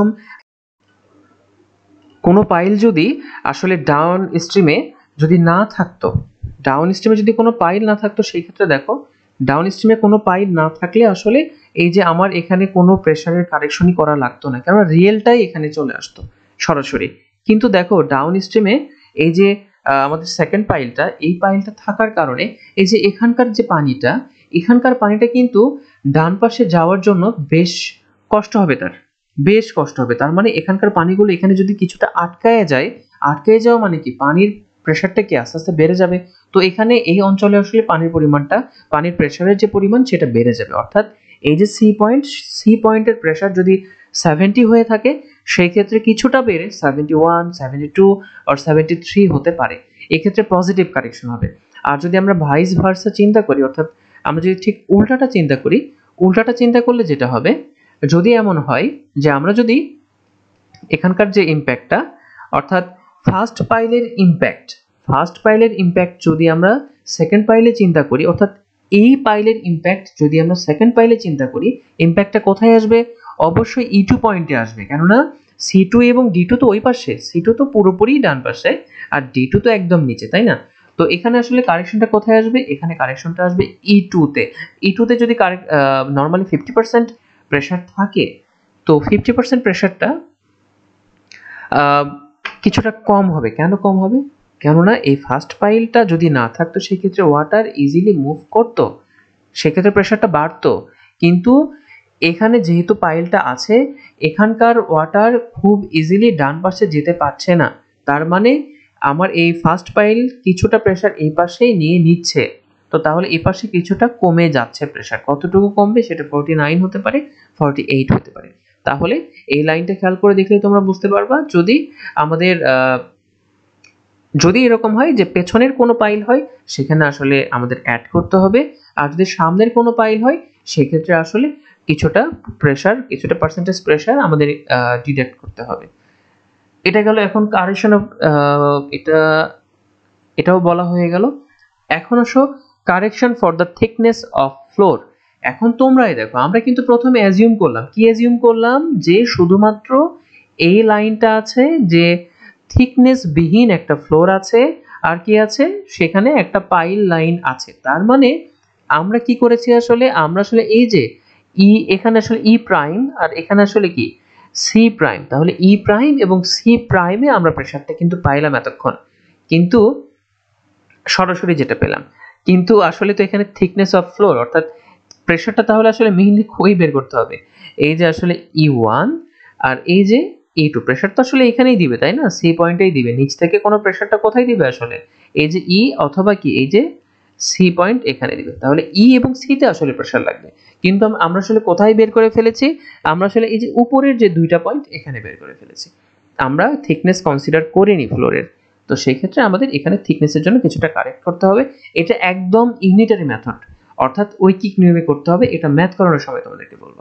কোনো পাইল যদি আসলে ডাউন স্ট্রিমে যদি না থাকতো, ডাউন স্ট্রিমে যদি কোনো পাইল না থাকতো, সেই ক্ষেত্রে দেখো ডাউন স্ট্রিমে কোনো পাইল না থাকলে আসলে এই যে আমার এখানে কোনো প্রেসারের কারেকশনই করা লাগতো না, কারণ রিয়েলটাই এখানে চলে আসতো সরাসরি। কিন্তু দেখো ডাউন স্ট্রিমে এই যে আমাদের সেকেন্ড পাইলটা, এই পাইলটা থাকার কারণে এই যে এখানকার যে পানিটা, এখানকার পানিটা কিন্তু ডান পাশে যাওয়ার জন্য বেশ কষ্ট হবে, তার বেশ কষ্ট হবে। তার মানে এখানকার পানিগুলো এখানে যদি কিছুটা আটকায় যায়, আটকায় যাওয়া মানে কি পানির প্রেসারটা কি আস্তে আস্তে বেড়ে যাবে। তো এখানে এই অঞ্চলে আসলে পানির পরিমাণটা, পানির প্রেসারের যে পরিমাণ সেটা বেড়ে যাবে। অর্থাৎ এই যে সি পয়েন্ট, সি পয়েন্টের প্রেসার যদি সেভেন্টি হয়ে থাকে, সেই ক্ষেত্রে কিছুটা বেড়ে সেভেন্টি ওয়ান, সেভেন্টি টু আর সেভেন্টি থ্রি হতে পারে। এক্ষেত্রে পজিটিভ কারেকশন হবে। আর যদি আমরা ভাইস ভার্সা চিন্তা করি, অর্থাৎ আমরা যদি ঠিক উল্টাটা চিন্তা করি, উল্টাটা চিন্তা করলে যেটা হবে, যদি এমন হয় যে আমরা যদি এখানকার যে ইম্প্যাক্টটা, অর্থাৎ ফার্স্ট পাইলের ইম্প্যাক্ট, ফার্স্ট পাইলের ইম্প্যাক্ট যদি আমরা সেকেন্ড পাইলে চিন্তা করি, অর্থাৎ এই পাইলের ইম্প্যাক্ট যদি আমরা সেকেন্ড পাইলে চিন্তা করি, ইম্প্যাক্টটা কোথায় আসবে? অবশ্যই ই টু পয়েন্টে আসবে, কেননা সি টু এবং ডি টু তো ওই পাশে, সি টু তো পুরোপুরি ডান পাশে আর ডি টু তো একদম নিচে, তাই না? তো এখানে আসলে কারেকশনটা কোথায় আসবে? এখানে কারেকশনটা আসবে ই টু তে। ই টু তে যদি correct normally fifty percent pressure থাকে, তো ফিফটি পার্সেন্ট প্রেসারটা কিছুটা কম হবে। কেন কম হবে? কেননা এই ফার্স্ট পাইলটা যদি না থাকতো, সেক্ষেত্রে ওয়াটার ইজিলি মুভ করতো, সেক্ষেত্রে প্রেসারটা বাড়তো। কিন্তু এখানে যেহেতু পাইলটা আছে, এখানকার ওয়াটার খুব ইজিলি ডান পাশে যেতে পারছে না। তার মানে আমার এই ফার্স্ট পাইল কিছুটা প্রেসার এই পাশেই নিয়ে নিচ্ছে, তো তাহলে এই পাশে কিছুটা কমে যাচ্ছে প্রেসার। কতটুকু কমবে? সেটা ফর্টি নাইন হতে পারে, ফর্টি এইট হতে পারে। তাহলে এই লাইনটা খেয়াল করে দেখলে তোমরা বুঝতে পারবা, যদি আমাদের যদি এরকম হয় যে পেছনের কোনো পাইল হয়, সেখানে আসলে আমাদের অ্যাড করতে হবে। আর যদি সামনের কোনো পাইল হয়, সেক্ষেত্রে আসলে কিছুটা প্রেসার, কিছুটা পার্সেন্টেজ প্রেসার আমাদের ডিডাক্ট করতে হবে। এটা গেল এখন কারেকশন অফ, এটা এটাও বলা হয়ে গেল। এখন আসো correction for the thickness of floor. এখন তোমরাই দেখো, আমরা কিন্তু প্রথমে অ্যাজিউম করলাম, কি অ্যাজিউম করলাম? যে শুধুমাত্র এই লাইনটা আছে, যে থিকনেস বিহীন একটা ফ্লোর আছে, আর কি আছে? সেখানে একটা পাইল লাইন আছে। তার মানে আমরা কি করেছি আসলে? আমরা আসলে এই যে ই, এখানে আসলে ই প্রাইম আর এখানে আসলে কি সি প্রাইম, তাহলে ই প্রাইম এবং সি প্রাইমে আমরা প্রেসারটা কিন্তু পাইলাম এতক্ষণ, কিন্তু সরাসরি যেটা পেলাম। কিন্তু আসলে তো এখানে থিকনেস অফ ফ্লোর, অর্থাৎ প্রেসারটা তাহলে আসলে মেইনলি কই বের করতে হবে? এই যে আসলে ই ওয়ান আর এই যে ই টু, প্রেসার তো আসলে এখানেই দিবে, তাই না? সি পয়েন্টেই দিবে। নিচ থেকে কোনো প্রেসারটা কোথায় দিবে আসলে? এই যে ই অথবা কি এই যে সি পয়েন্ট এখানে দিবে। তাহলে ই এবং সি তে আসলে প্রেসার লাগবে। কিন্তু আমরা আসলে কোথায় বের করে ফেলেছি? আমরা আসলে এই যে উপরের যে দুইটা পয়েন্ট এখানে বের করে ফেলেছি। আমরা থিকনেস কনসিডার করিনি ফ্লোরের। তো সেই ক্ষেত্রে আমাদের এখানে থিকনেসের জন্য কিছুটা কারেক্ট করতে হবে। এটা একদম ইউনিটারি মেথড, অর্থাৎ ঐকিক নিয়মে করতে হবে। এটা ম্যাথ করানোর সময় তোমাদেরকে বলবো,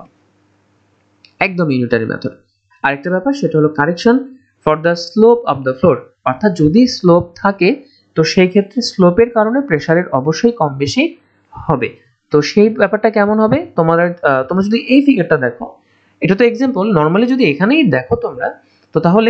একদম ইউনিটারি মেথড। আরেকটা ব্যাপার, সেটা হলো correction for the slope of the floor, অর্থাৎ যদি স্লোপ থাকে, তো সেই ক্ষেত্রে স্লোপের কারণে প্রেসারের অবশ্যই কম বেশি হবে। তো সেই ব্যাপারটা কেমন হবে? তোমরা তোমরা যদি এই ফিগারটা দেখো, এটা তো এক্সাম্পল, নর্মালি যদি এখানেই দেখো তোমরা, তো তাহলে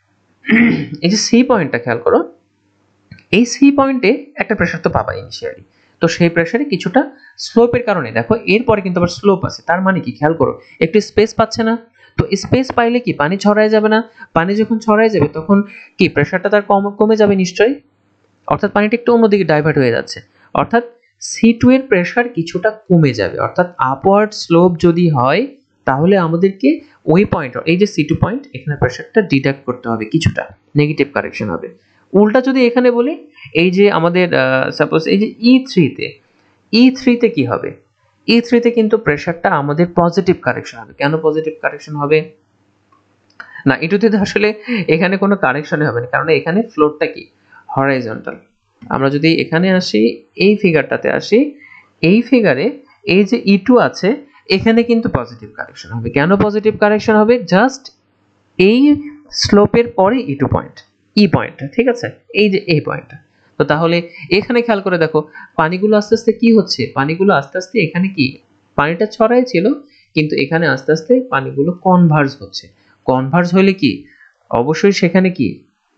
এই যে সি পয়েন্টটা খেয়াল করো, এই সি পয়েন্টে একটা প্রেসার তো পাবা ইনিশিয়ালি, তো সেই প্রেসারে কিছুটা স্লোপের কারণে দেখো এরপরে কিন্তু আবার স্লোপ আছে। তার মানে কি খেয়াল করো, একটু স্পেস পাচ্ছে না? তো স্পেস পাইলে কি পানি ছড়ায় যাবে না? পানি যখন ছড়ায় যাবে, তখন কি প্রেসারটা তার কম কমে যাবে নিশ্চয়ই, অর্থাৎ পানিটা একটু অন্যদিকে ডাইভার্ট হয়ে যাচ্ছে। অর্থাৎ সি টু এর প্রেসার কিছুটা কমে যাবে। অর্থাৎ আপওয়ার্ড স্লোপ যদি হয়, তাহলে আমাদেরকে ওই পয়েন্ট, এই যে সি টু পয়েন্ট, এখানে প্রেসারটা ডিডাক্ট করতে হবে, কিছুটা নেগেটিভ কারেকশন হবে। উল্টা যদি এখানে বলি, এই যে আমাদের সাপোজ এই যে ই থ্রি তে, ই থ্রি তে কি হবে? ই থ্রি তে কিন্তু প্রেসারটা আমাদের পজিটিভ কারেকশন হবে। কেন পজিটিভ কারেকশন হবে? না, ই টু তে আসলে এখানে কোনো কারেকশন হবে না, কারণ এখানে ফ্লোরটা কি হরাইজন্টাল। আমরা যদি এখানে আসি, এই ফিগারটাতে আসি, এই ফিগারে এই যে ই টু আছে, এখানে কিন্তু পজিটিভ কারেকশন হবে। কেন পজিটিভ কারেকশন হবে? জাস্ট এই স্লোপের পরে ই টু পয়েন্ট, ই পয়েন্টটা, ঠিক আছে, এই যে এই পয়েন্টটা। তো তাহলে এখানে খেয়াল করে দেখো পানিগুলো আস্তে আস্তে কি হচ্ছে, পানিগুলো আস্তে আস্তে এখানে কি পানিটা ছড়াই ছিল, কিন্তু এখানে আস্তে আস্তে পানিগুলো কনভার্জ হচ্ছে। কনভার্জ হলে কি অবশ্যই সেখানে কি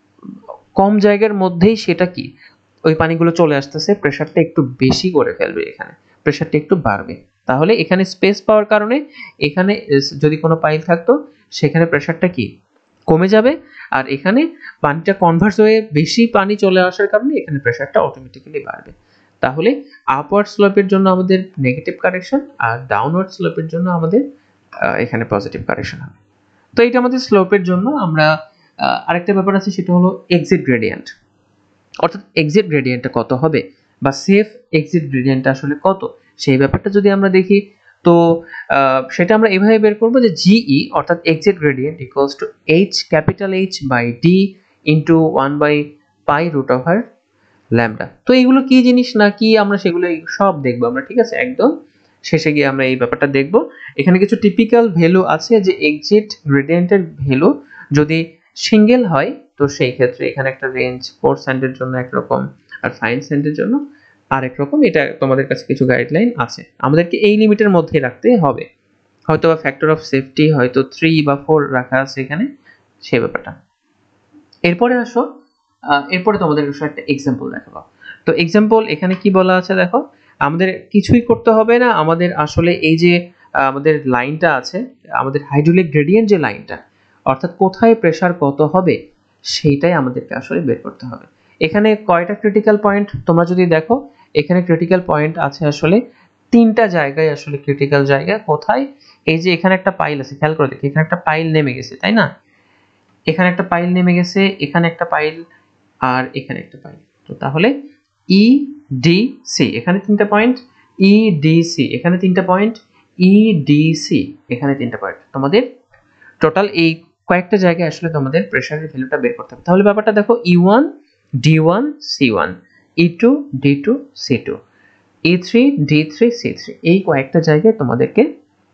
কম জায়গার মধ্যেই সেটা কি ওই পানিগুলো চলে আসতেছে, প্রেসারটা একটু বেশি করে ফেলবে, এখানে প্রেসারটা একটু বাড়বে। তাহলে এখানে স্পেস পাওয়ার কারণে এখানে যদি কোনো পাইল থাকতো সেখানে প্রেসারটা কি কমে যাবে, আর এখানে পানিটা কনভার্স হয়ে বেশি পানি চলে আসার কারণে এখানে প্রেসারটা অটোমেটিক্যালি বাড়বে। তাহলে আপওয়ার্ড স্লোপের জন্য আমাদের নেগেটিভ কারেকশন, আর ডাউনওয়ার্ড স্লোপের জন্য আমাদের এখানে পজিটিভ কারেকশন হবে। তো এটা আমাদের স্লোপের জন্য। আমরা আরেকটা ব্যাপার আছে, সেটা হলো এক্সিট গ্রেডিয়েন্ট, অর্থাৎ এক্সিট গ্রেডিয়েন্টটা কত হবে বা সেফ এক্সিট গ্রেডিয়েন্টটা আসলে কত, সেই ব্যাপারটা যদি আমরা দেখি তো সেটা আমরা এভাবে বের করব যে জিই অর্থাৎ exit gradient equals to H capital H by D into one by pi root over lambda. তো এইগুলো কি জিনিস না কি আমরা সেগুলো সব দেখবো আমরা, ঠিক আছে, একদম শেষে গিয়ে আমরা এই ব্যাপারটা দেখব। এখানে কিছু টিপিক্যাল ভ্যালু আছে যে এক্সিট গ্রেডিয়েন্টের ভ্যালু যদি সিঙ্গেল হয় তো সেই ক্ষেত্রে এখানে একটা রেঞ্জ ফোর সেন্টের জন্য একরকম আর ফাইভ সেন্টের জন্য আরেক রকম। এটা তোমাদের কাছে কিছু গাইডলাইন আছে, আমাদেরকে এই লিমিটের মধ্যে রাখতে হবে। হয়তো বা ফ্যাক্টর অফ সেফটি হয়তো থ্রি বা ফোর রাখা আছে এখানে, সেই ব্যাপারটা। এরপরে আসো, এরপরে তোমাদের একটা এক্সাম্পল দেখাবো। তো এক্সাম্পল এখানে কি বলা আছে দেখো, আমাদের কিছুই করতে হবে না, আমাদের আসলে এই যে আমাদের লাইনটা আছে, আমাদের হাইড্রোলিক গ্রেডিয়েন্ট যে লাইনটা, অর্থাৎ কোথায় প্রেসার কত হবে সেইটাই আমাদেরকে আসলে বের করতে হবে। এখানে কয়টা ক্রিটিক্যাল পয়েন্ট তোমরা যদি দেখো, এখানে ক্রিটিক্যাল পয়েন্ট আছে আসলে তিনটা জায়গায়, আসলে ক্রিটিক্যাল জায়গা কোথায়, এই যে এখানে একটা পাইল আছে, খেয়াল করে দেখি এখানে একটা পাইল নেমে গেছে, তাই না, এখানে একটা পাইল নেমে গেছে, এখানে একটা পাইল, আর এখানে একটা পাইল। তো তাহলে ই ডি সি এখানে তিনটা পয়েন্ট, ই ডি সি এখানে তিনটা পয়েন্ট, ই ডি সি এখানে তিনটা পয়েন্ট। তোমাদের টোটাল এই কয়েকটা জায়গায় আসলে তোমাদের প্রেসারের ভ্যালুটা বের করতে হবে। তাহলে ব্যাপারটা দেখো, E one D one C one, E two D two C two, E three D three C three, এই কয়েকটা জায়গায় তোমাদেরকে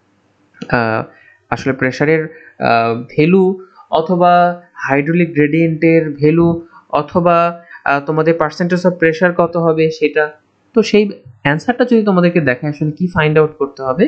আসলে প্রেসারের ভ্যালু অথবা হাইড্রোলিক গ্রেডিয়েন্টের ভ্যালু অথবা তোমাদের পার্সেন্টেজ অফ প্রেসার কত হবে সেটা, তো সেই অ্যান্সারটা যদি তোমাদেরকে দেখায় আসলে কি ফাইন্ড আউট করতে হবে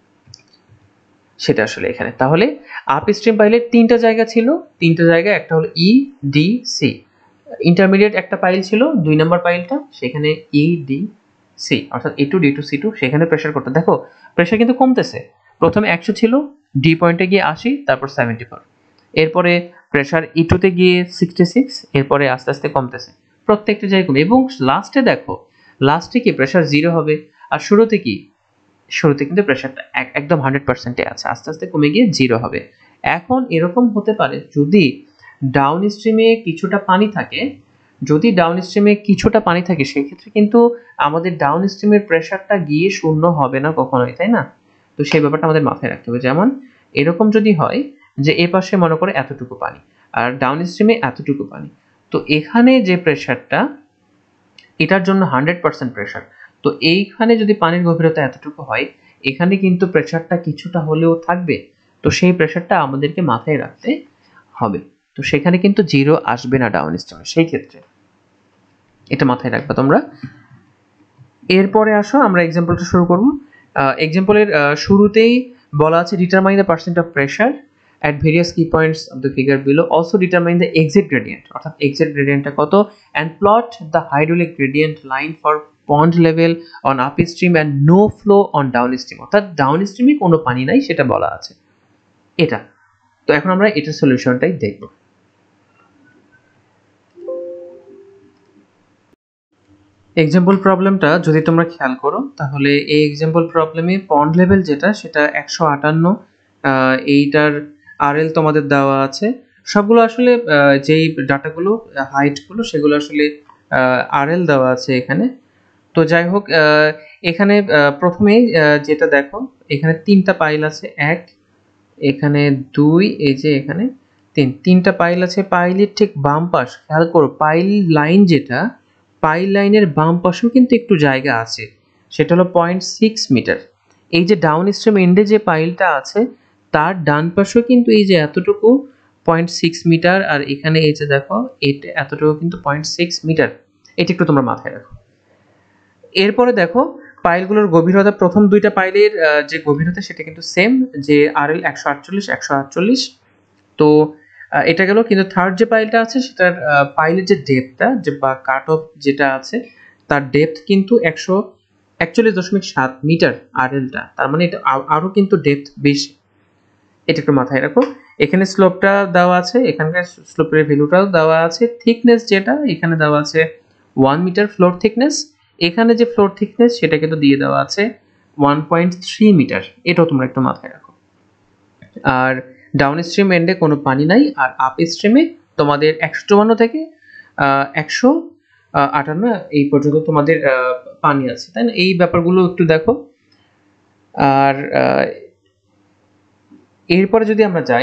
সেটা আসলে এখানে। তাহলে আপ স্ট্রিম পাইলের তিনটা জায়গা ছিল, তিনটা জায়গা, একটা হলো ই ডি সি, ইন্টারমিডিয়েট একটা পাইল ছিল দুই নাম্বার পাইলটা, সেখানে ই ডি সি অর্থাৎ E two D two C two, সেখানে প্রেসার করতে দেখো প্রেসার কিন্তু কমতেছে, প্রথমে একশো ছিল, ডি পয়েন্টে গিয়ে আশি, তারপর সেভেন্টি ফোর, এরপরে প্রেসার ই টুতে গিয়ে সিক্সটি সিক্স, এরপরে আস্তে আস্তে কমতেছে প্রত্যেকটা জায়গায় কমে, এবং লাস্টে দেখো লাস্টে কি প্রেসার জিরো হবে, আর শুরুতে কি শুরুতে কিন্তু প্রেসারটা একদম হান্ড্রেড পার্সেন্টে আছে, আস্তে আস্তে কমে গিয়ে জিরো হবে। এখন এরকম হতে পারে যদি ডাউন স্ট্রিমে কিছুটা পানি থাকে, যদি ডাউন স্ট্রিমে কিছুটা পানি থাকে সেই ক্ষেত্রে কিন্তু আমাদের ডাউন স্ট্রিমের প্রেসারটা গিয়ে শূন্য হবে না কখনোই, তাই না? তো সেই ব্যাপারটা আমাদের মাথায় রাখতে হবে। যেমন এরকম যদি হয় যে এ পাশে মনে করে এতটুকু পানি আর ডাউন স্ট্রিমে এতটুকু পানি, তো এখানে যে প্রেসারটা এটার জন্য হান্ড্রেড পার্সেন্ট প্রেসার, তো এইখানে যদি পানির গভীরতা এতটুকু হয় এখানে কিন্তু প্রেসারটা কিছুটা হলেও থাকবে, তো সেই প্রেসারটা আমাদেরকে মাথায় রাখতে হবে। তো সেখানে কিন্তু জিরো আসবে না ডাউন স্ট্রিমে, সেই ক্ষেত্রে এটা মাথায় রাখবে তোমরা। এরপরে আসো আমরা এক্সাম্পলটা শুরু করব। এক্সাম্পলের শুরুতেই বলা আছে determine the percent of pressure at various key points of the figure below, also determine the exit gradient অর্থাৎ exit gradient কত, and plot the hydraulic gradient line for pond level on upstream and no flow on downstream, অর্থাৎ ডাউনস্ট্রিমে কোনো পানি নাই সেটা বলা আছে এটা। তো এখন আমরা এটার সলিউশনটাই দেখব। এক্সাম্পল প্রবলেমটা যদি তোমরা খেয়াল করো তাহলে এই এক্সাম্পল প্রবলেমে পন্ড লেভেল যেটা সেটা একশো আটান্ন, এইটার আরএল তোমাদের দেওয়া আছে, সবগুলো আসলে যেই ডাটাগুলো হাইটগুলো সেগুলো আসলে আরএল দেওয়া আছে এখানে। তো যাই হোক এখানে প্রথমেই যেটা দেখো এখানে তিনটা পাইল আছে, এক, এখানে দুই, এই যে এখানে তিন, তিনটা পাইল আছে। পাইলের ঠিক বাম পাশ খেয়াল করো, পাইল লাইন যেটা পাইল লাইনের বাম পাশেও কিন্তু একটু জায়গা আছে, সেটা হলো পয়েন্ট সিক্স মিটার। এই যে ডাউন স্ট্রিম এন্ডে যে পাইলটা আছে তার ডান পাশেও কিন্তু এই যে এতটুকু পয়েন্ট সিক্স মিটার, আর এখানে এই যে দেখো এটা এতটুকু কিন্তু পয়েন্ট সিক্স মিটার। এটা একটু তোমরা মাথায় রাখো। এরপরে দেখো পাইলগুলোর গভীরতা, প্রথম দুইটা পাইলের যে গভীরতা সেটা কিন্তু সেম, যে আর এল একশো আটচল্লিশ একশো আটচল্লিশ। তো এটা গেল, কিন্তু থার্ড যে পাইলটা আছে সেটার পাইলের যে ডেপথটা, যে বা কাট অফ যেটা আছে তার ডেপথ কিন্তু একশো একচল্লিশ দশমিক সাত মিটার আর এলটা, তার মানে এটা আরো কিন্তু ডেপথ বেশি, এটা একটু মাথায় রাখো। এখানে স্লোপটা দেওয়া আছে, এখানকার স্লোপের ভ্যালুটাও দেওয়া আছে, থিকনেস যেটা এখানে দেওয়া আছে ওয়ান মিটার ফ্লোর থিকনেস, এখানে যে ফ্লোর থিকনেস সেটা কিন্তু দিয়ে দেওয়া আছে ওয়ান পয়েন্ট থ্রি মিটার, এটাও তোমরা একটু মাথায় রাখো। আর ডাউন স্ট্রিম এন্ডে কোনো পানি নাই, আর আপ স্ট্রিমে তোমাদের একশো চুয়ান্ন থেকে একশো আটান্ন এই পর্যন্ত তোমাদের পানি আছে, তাই না? এই ব্যাপারগুলো একটু দেখো। আর এরপরে যদি আমরা যাই,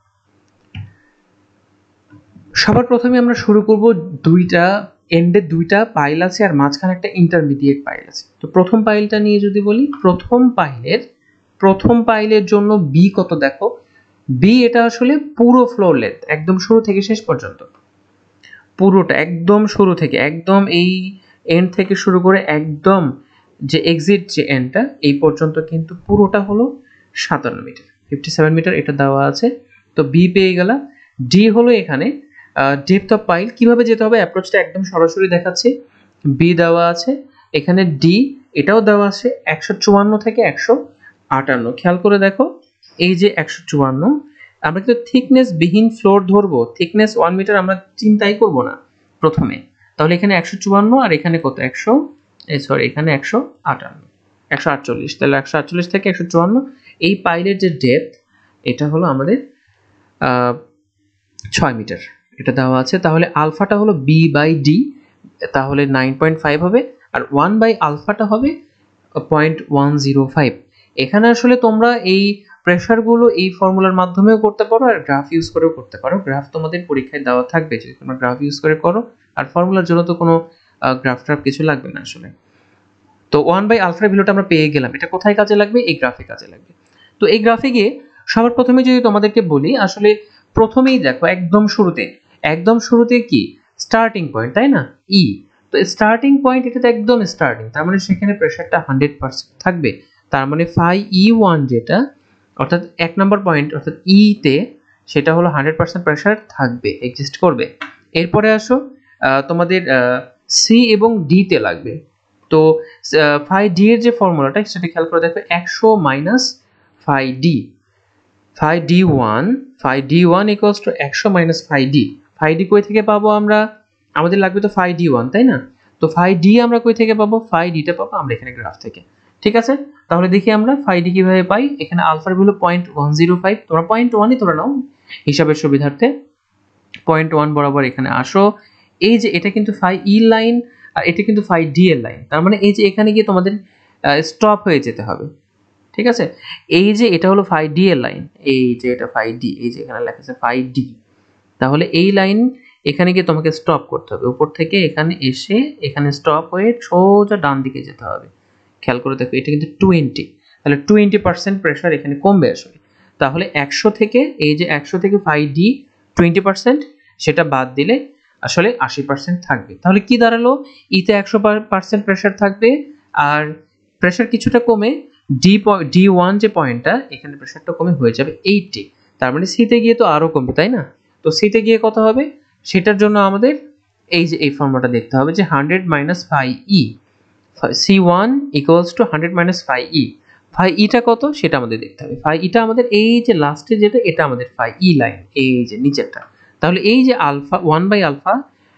সবার প্রথমে আমরা শুরু করব, দুইটা এন্ডে দুইটা পাইল আছে আর মাঝখানে একটা ইন্টারমিডিয়েট পাইল আছে। তো প্রথম পাইলটা নিয়ে যদি বলি, প্রথম পাইলের প্রথম পাইলের জন্য বি কত দেখো, বি এটা আসলে পুরো ফ্লোর লেন্থ একদম শুরু থেকে শেষ পর্যন্ত, পুরোটা একদম শুরু থেকে একদম এই এন্ড থেকে শুরু করে একদম যে এক্সিট যে এন্ডটা এই পর্যন্ত কিন্তু পুরোটা হলো সাতান্ন মিটার, ফিফটি সেভেন মিটার এটা দেওয়া আছে। তো বি পেয়ে গেল। ডি হলো এখানে ডেপথ অফ পাইল, কিভাবে যেতে হবে অ্যাপ্রোচটা একদম সরাসরি দেখাচ্ছি। বি দেওয়া আছে, এখানে ডি এটাও দেওয়া আছে একশো চুয়ান্ন থেকে একশো আটান্ন। খেয়াল করে দেখো, এই যে একশো চুয়ান্ন, আমরা কিন্তু থিকনেস বিহীন ফ্লোর ধরবো, থিকনেস ওয়ান মিটার আমরা চিন্তাই করব না প্রথমে। তাহলে এখানে একশো চুয়ান্ন আর এখানে কত একশো সরি এখানে একশো আটান্ন একশো আটচল্লিশ, তাহলে একশো আটচল্লিশ থেকে একশো চুয়ান্ন এই পাইলের যে ডেপথ এটা হলো আমাদের ছয় মিটার, এটা দেওয়া আছে। তাহলে আলফাটা হলো বি বাই ডি, তাহলে নাইন পয়েন্ট ফাইভ হবে, আর ওয়ান বাই আলফাটা হবে পয়েন্ট ওয়ান জিরো ফাইভ। এখানে আসলে তোমরা এই প্রেশারগুলো এই ফর্মুলার মাধ্যমেও করতে পারো আর গ্রাফ ইউজ করেও করতে পারো। গ্রাফ তোমাদের পরীক্ষায় দেওয়া থাকবে, যদি তোমরা গ্রাফ ইউজ করে করো, আর ফর্মুলার জন্য তো কোনো গ্রাফ ট্রাফ কিছু লাগবে না আসলে। তো ওয়ান বাই আলফার ভ্যালুটা আমরা পেয়ে গেলাম, এটা কোথায় কাজে লাগবে? এই গ্রাফে কাজে লাগবে। তো এই গ্রাফে গিয়ে সবার প্রথমে যদি তোমাদেরকে বলি, আসলে প্রথমেই দেখো একদম শুরুতে একদম শুরুতে কি স্টার্টিং পয়েন্ট, তাই না? ই, তো স্টার্টিং পয়েন্ট এটা তো একদম স্টার্টিং, তার মানে সেখানে প্রেশারটা হান্ড্রেড পার্সেন্ট থাকবে। তার মানে ফাই ই ওয়ান যেটা অর্থাৎ এক নম্বর পয়েন্ট অর্থাৎ ই তে, সেটা হলো হান্ড্রেড পার্সেন্ট প্রেশার থাকবে, এক্সিস্ট করবে। এরপরে আসো তোমাদের সি এবং ডি তে লাগবে। তো ফাই ডি এর যে ফর্মুলাটা সেটা খেয়াল করে দেখো, একশো minus phi D, phi D one phi D one equals to একশো minus phi D. Phi D কই থেকে পাবো আমরা? আমাদের লাগবে তো ফাই ডি ওয়ান, তাই না? তো ফাই ডি আমরা কই থেকে পাবো? ফাই ডিটা পাবো আমরা এখানে গ্রাফ থেকে, ঠিক আছে? তাহলে দেখি আমরা ফাই ডি কিভাবে পাই। এখানে আলফার value point one zero five, তোমরা পয়েন্ট ওয়ানই ধরে নাও হিসাবের সুবিধার্থে। পয়েন্ট ওয়ান বরাবর এখানে আসো, এই যে এটা কিন্তু ফাই ই লাইন আর এটা কিন্তু ফাই ডি এর লাইন, তার মানে এই যে এখানে গিয়ে তোমাদের স্টপ হয়ে যেতে হবে, ঠিক আছে? এই যে এটা হলো ফাই ডি এর লাইন, এই যে এটা ফাই ডি, এই যে এখানে লেখা আছে ফাই ডি, তাহলে এই লাইন এখানে গিয়ে তোমাকে স্টপ করতে হবে, উপর থেকে এখানে এসে এখানে স্টপ হয়ে সোজা ডান দিকে যেতে হবে। খেয়াল করে দেখো, এটা কিন্তু টোয়েন্টি, তাহলে টোয়েন্টি পার্সেন্ট প্রেশার এখানে কমবে আসলে। তাহলে একশো থেকে এই যে একশো থেকে ফাই ডি টোয়েন্টি পার্সেন্ট, সেটা বাদ দিলে আসলে আশি পার্সেন্ট থাকবে। তাহলে কি দাঁড়ালো? ইতে একশো পার্সেন্ট প্রেশার থাকবে, আর প্রেশার কিছুটা কমে ডি ডি ওয়ান যে পয়েন্টটা এখানে প্রেশারটা কমে হয়ে যাবে এইটটি, তার মানে সিতে গিয়ে তো আরো কমবে, তাই না? তো সিতে গিয়ে কত হবে? সেটার জন্য আমাদের এই যে এই ফর্মুলাটা দেখতে হবে, যে hundred minus phi E, C one equals to hundred minus phi E. Phi ইটা কত সেটা আমাদের দেখতে হবে। ফাই ইটা আমাদের এই যে লাস্টে যেটা, এটা আমাদের ফাই ই লাইন, এই যে নিচেরটা। তাহলে এই যে আলফা ওয়ান বাই আলফা,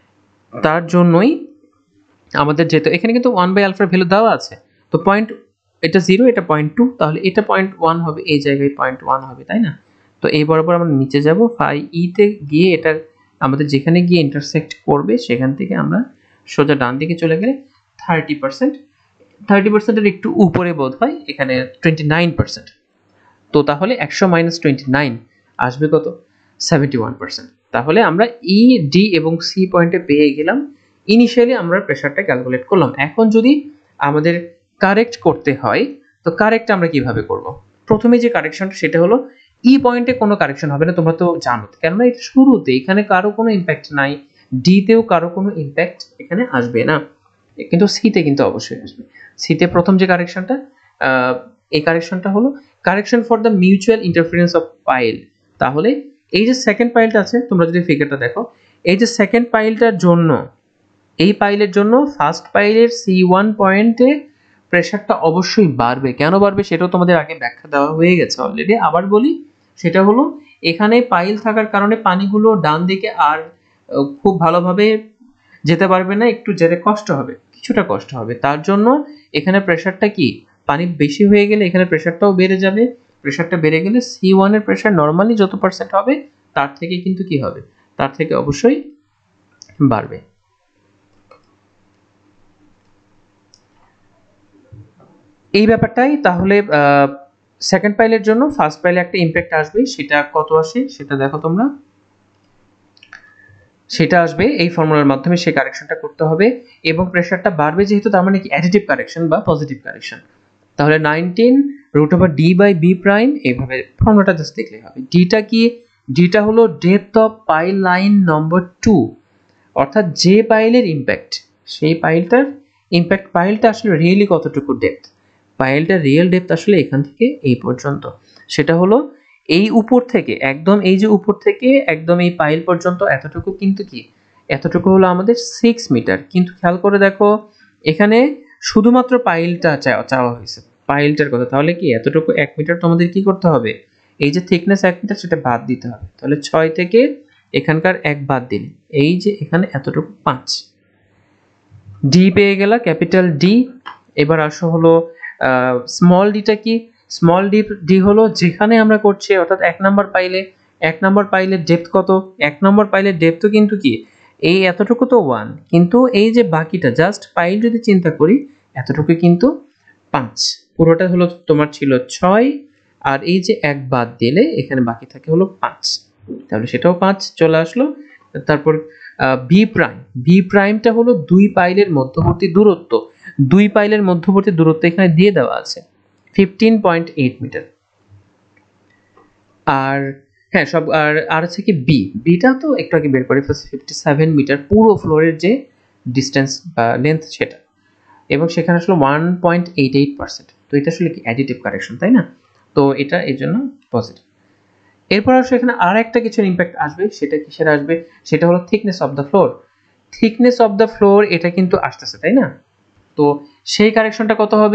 তার জন্যই আমাদের যেহেতু এখানে কিন্তু ওয়ান বাই আলফার ভ্যালু দেওয়া আছে, তো পয়েন্ট এটা জিরো, এটা পয়েন্ট টু, তাহলে এটা পয়েন্ট ওয়ান হবে, এই জায়গায় পয়েন্ট ওয়ান হবে, তাই না? তো এই বরাবর আমরা নিচে যাব, ফাই ইতে গিয়ে এটা আমাদের যেখানে গিয়ে ইন্টারসেক্ট করবে সেখান থেকে আমরা সোজা ডান দিকে চলে গেলে থার্টি পার্সেন্ট, থার্টি পার্সেন্টের একটু উপরে বোধ হয়, এখানে টোয়েন্টি নাইন পার্সেন্ট। তো তাহলে একশো মাইনাস টোয়েন্টি নাইন আসবে কত? Seventy one percent. তাহলে আমরা ই, ডি এবং সি পয়েন্টে পেয়ে গেলাম। ইনিশিয়ালি আমরা প্রেশারটা ক্যালকুলেট করলাম। এখন যদি আমাদের কারেক্ট করতে হয়, তো কারেক্ট আমরা কিভাবে করব? প্রথমে যে কারেকশনটা সেটা হলো ই পয়েন্টে কোনো কারেকশন হবে না, তোমরা তো জানো, কেননা এটা শুরুতে, এখানে কারো কোনো ইম্প্যাক্ট নাই, ডি তেও কারো কোনো ইম্প্যাক্ট এখানে আসবে না, কিন্তু সিতে কিন্তু অবশ্যই আসবে। সিতে প্রথম যে কারেকশনটা, এই কারেকশনটা হলো correction for the mutual interference of pile. তাহলে এই যে সেকেন্ড পাইলটা আছে, তোমরা যদি ফিগারটা দেখো, এই যে সেকেন্ড পাইলটার জন্য, এই পাইলের জন্য ফার্স্ট পাইলের সি ওয়ান পয়েন্টে প্রেশারটা অবশ্যই বাড়বে। কেন বাড়বে সেটাও তোমাদের আগে ব্যাখ্যা দেওয়া হয়ে গেছে অলরেডি, আবার বলি, সেটা হলো এখানে পাইল থাকার কারণে পানিগুলো ডান দিকে আর খুব ভালোভাবে যেতে পারবে না, একটু যেতে কষ্ট হবে, কিছুটা কষ্ট হবে। তার জন্য এখানে প্রেশারটা কি, পানি বেশি হয়ে গেলে এখানে প্রেশারটাও বেড়ে যাবে। প্রেশারটা বেড়ে গেলে সি ওয়ান এর প্রেশার নর্মালি যত পার্সেন্ট হবে তার থেকে কিন্তু কি হবে, তার থেকে অবশ্যই বাড়বে। এই ব্যাপারটাই তাহলে সেকেন্ড পাইলের জন্য ফার্স্ট পাইলে একটা ইম্প্যাক্ট আসবে, সেটা কত আসে সেটা দেখো তোমরা, সেটা আসবে এই ফর্মুলার মাধ্যমে, সেই কারেকশনটা করতে হবে। এবং প্রেশারটা বাড়বে যেহেতু, তার মানে কি অ্যাডিটিভ কারেকশন বা পজিটিভ কারেকশন। তাহলে nineteen root over D by B prime, এইভাবে ফর্মুলাটা জাস্ট দেখলে হবে। ডিটা কি, ডিটা হলো depth of pile line number two, অর্থাৎ যে পাইলের ইম্প্যাক্ট, সেই পাইলটার ইম্প্যাক্ট, পাইলটা আসলে রিয়েলি কতটুকু ডেপথ, পাইলটার রিয়েল ডেপথ আসলে এখান থেকে এই পর্যন্ত, সেটা হলো এই উপর থেকে একদম, এই যে উপর থেকে একদম এই পাইল পর্যন্ত এতটুকু, কিন্তু কি এতটুকু হলো আমাদের সিক্স মিটার। কিন্তু খেয়াল করে দেখো এখানে শুধুমাত্র পাইলটা চাওয়া হয়েছে, পাইলটার কথা, তাহলে কি এতটুকু এক মিটার তোমাদের কি করতে হবে, এই যে থিকনেস এক মিটার সেটা বাদ দিতে হবে। তাহলে ছয় থেকে এখানকার এক বাদ দিলে এই যে এখানে এতটুকু পাঁচ, ডি পেয়ে গেলা, ক্যাপিটাল ডি। এবার আসো হলো স্মল ডিটা কি, স্মল ডি ডি হলো যেখানে আমরা করছি, অর্থাৎ এক নাম্বার পাইলে, এক নাম্বার পাইলের ডেপথ কত, এক নাম্বার পাইলের ডেপথ কিন্তু কি এই এতটুকু তো ওয়ান, কিন্তু এই যে বাকিটা জাস্ট পাইল যদি চিন্তা করি এতটুকু কিন্তু পাঁচ, পুরোটা হলো তোমার ছিল ছয়, আর এই যে এক বাদ দিলে এখানে বাকি থাকে হলো পাঁচ, তাহলে সেটাও পাঁচ চলে আসলো। তারপর বি প্রাইম, বি প্রাইমটা হলো দুই পাইলের মধ্যবর্তী দূরত্ব, দুই পাইলের মধ্যবর্তী দূরত্ব এখানে দিয়ে দেওয়া আছে ফিফটিন পয়েন্ট এইট মিটার। আর হ্যাঁ সব, আর আর আছে কি বি, বিটা তো একটু আগে বের করে ফেলছি, ফিফটি সেভেন মিটার পুরো ফ্লোরের যে ডিস্টেন্স বা লেন্থ সেটা, এবং সেখানে আসলে one point eight eight percent. তো এটা আসলে কি অ্যাডিটিভ কারেকশন, তাই না? তো এটা এই জন্য পজিটিভ। এরপর আসলে এখানে আর একটা কিছুর ইম্প্যাক্ট আসবে, সেটা কিসের আসবে, সেটা হলো thickness of the floor. Thickness of the floor এটা কিন্তু আসতেছে, তাই না? তো সেই কারেকশনটা কত হবে,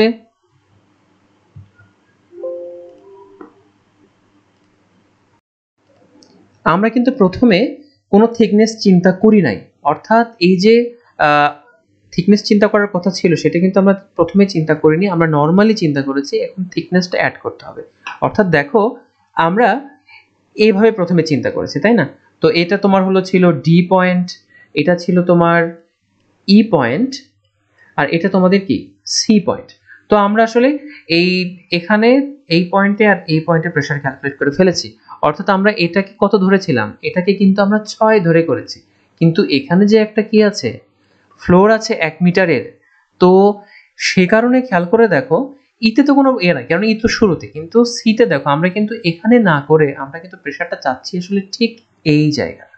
আমরা কিন্তু প্রথমে কোনো থিকনেস চিন্তা করি নাই, অর্থাৎ এই যে থিকনেস চিন্তা করার কথা ছিল সেটা কিন্তু আমরা প্রথমে চিন্তা করিনি, আমরা নর্মালি চিন্তা করেছি। এখন থিকনেসটা অ্যাড করতে হবে, অর্থাৎ দেখো আমরা এইভাবে প্রথমে চিন্তা করেছি, তাই না? তো এটা তোমার হলো ছিল ডি পয়েন্ট, এটা ছিল তোমার ই পয়েন্ট, আর এটা তোমাদের কি সি পয়েন্ট। তো আমরা আসলে এই এখানে এই পয়েন্টে আর এই পয়েন্টে প্রেসার ক্যালকুলেট করে ফেলেছি, অর্থাৎ আমরা এটাকে কত ধরেছিলাম, এটাকে কিন্তু আমরা ছয় ধরে করেছি, কিন্তু এখানে যে একটা কি আছে, ফ্লোর আছে এক মিটারের, তো সে কারণে খেয়াল করে দেখো ইতে তো কোনো ইয়ে না, কারণ ই তো শুরুতে, কিন্তু সিতে দেখো আমরা কিন্তু এখানে না করে আমরা কিন্তু প্রেসারটা চাচ্ছি আসলে ঠিক এই জায়গায়।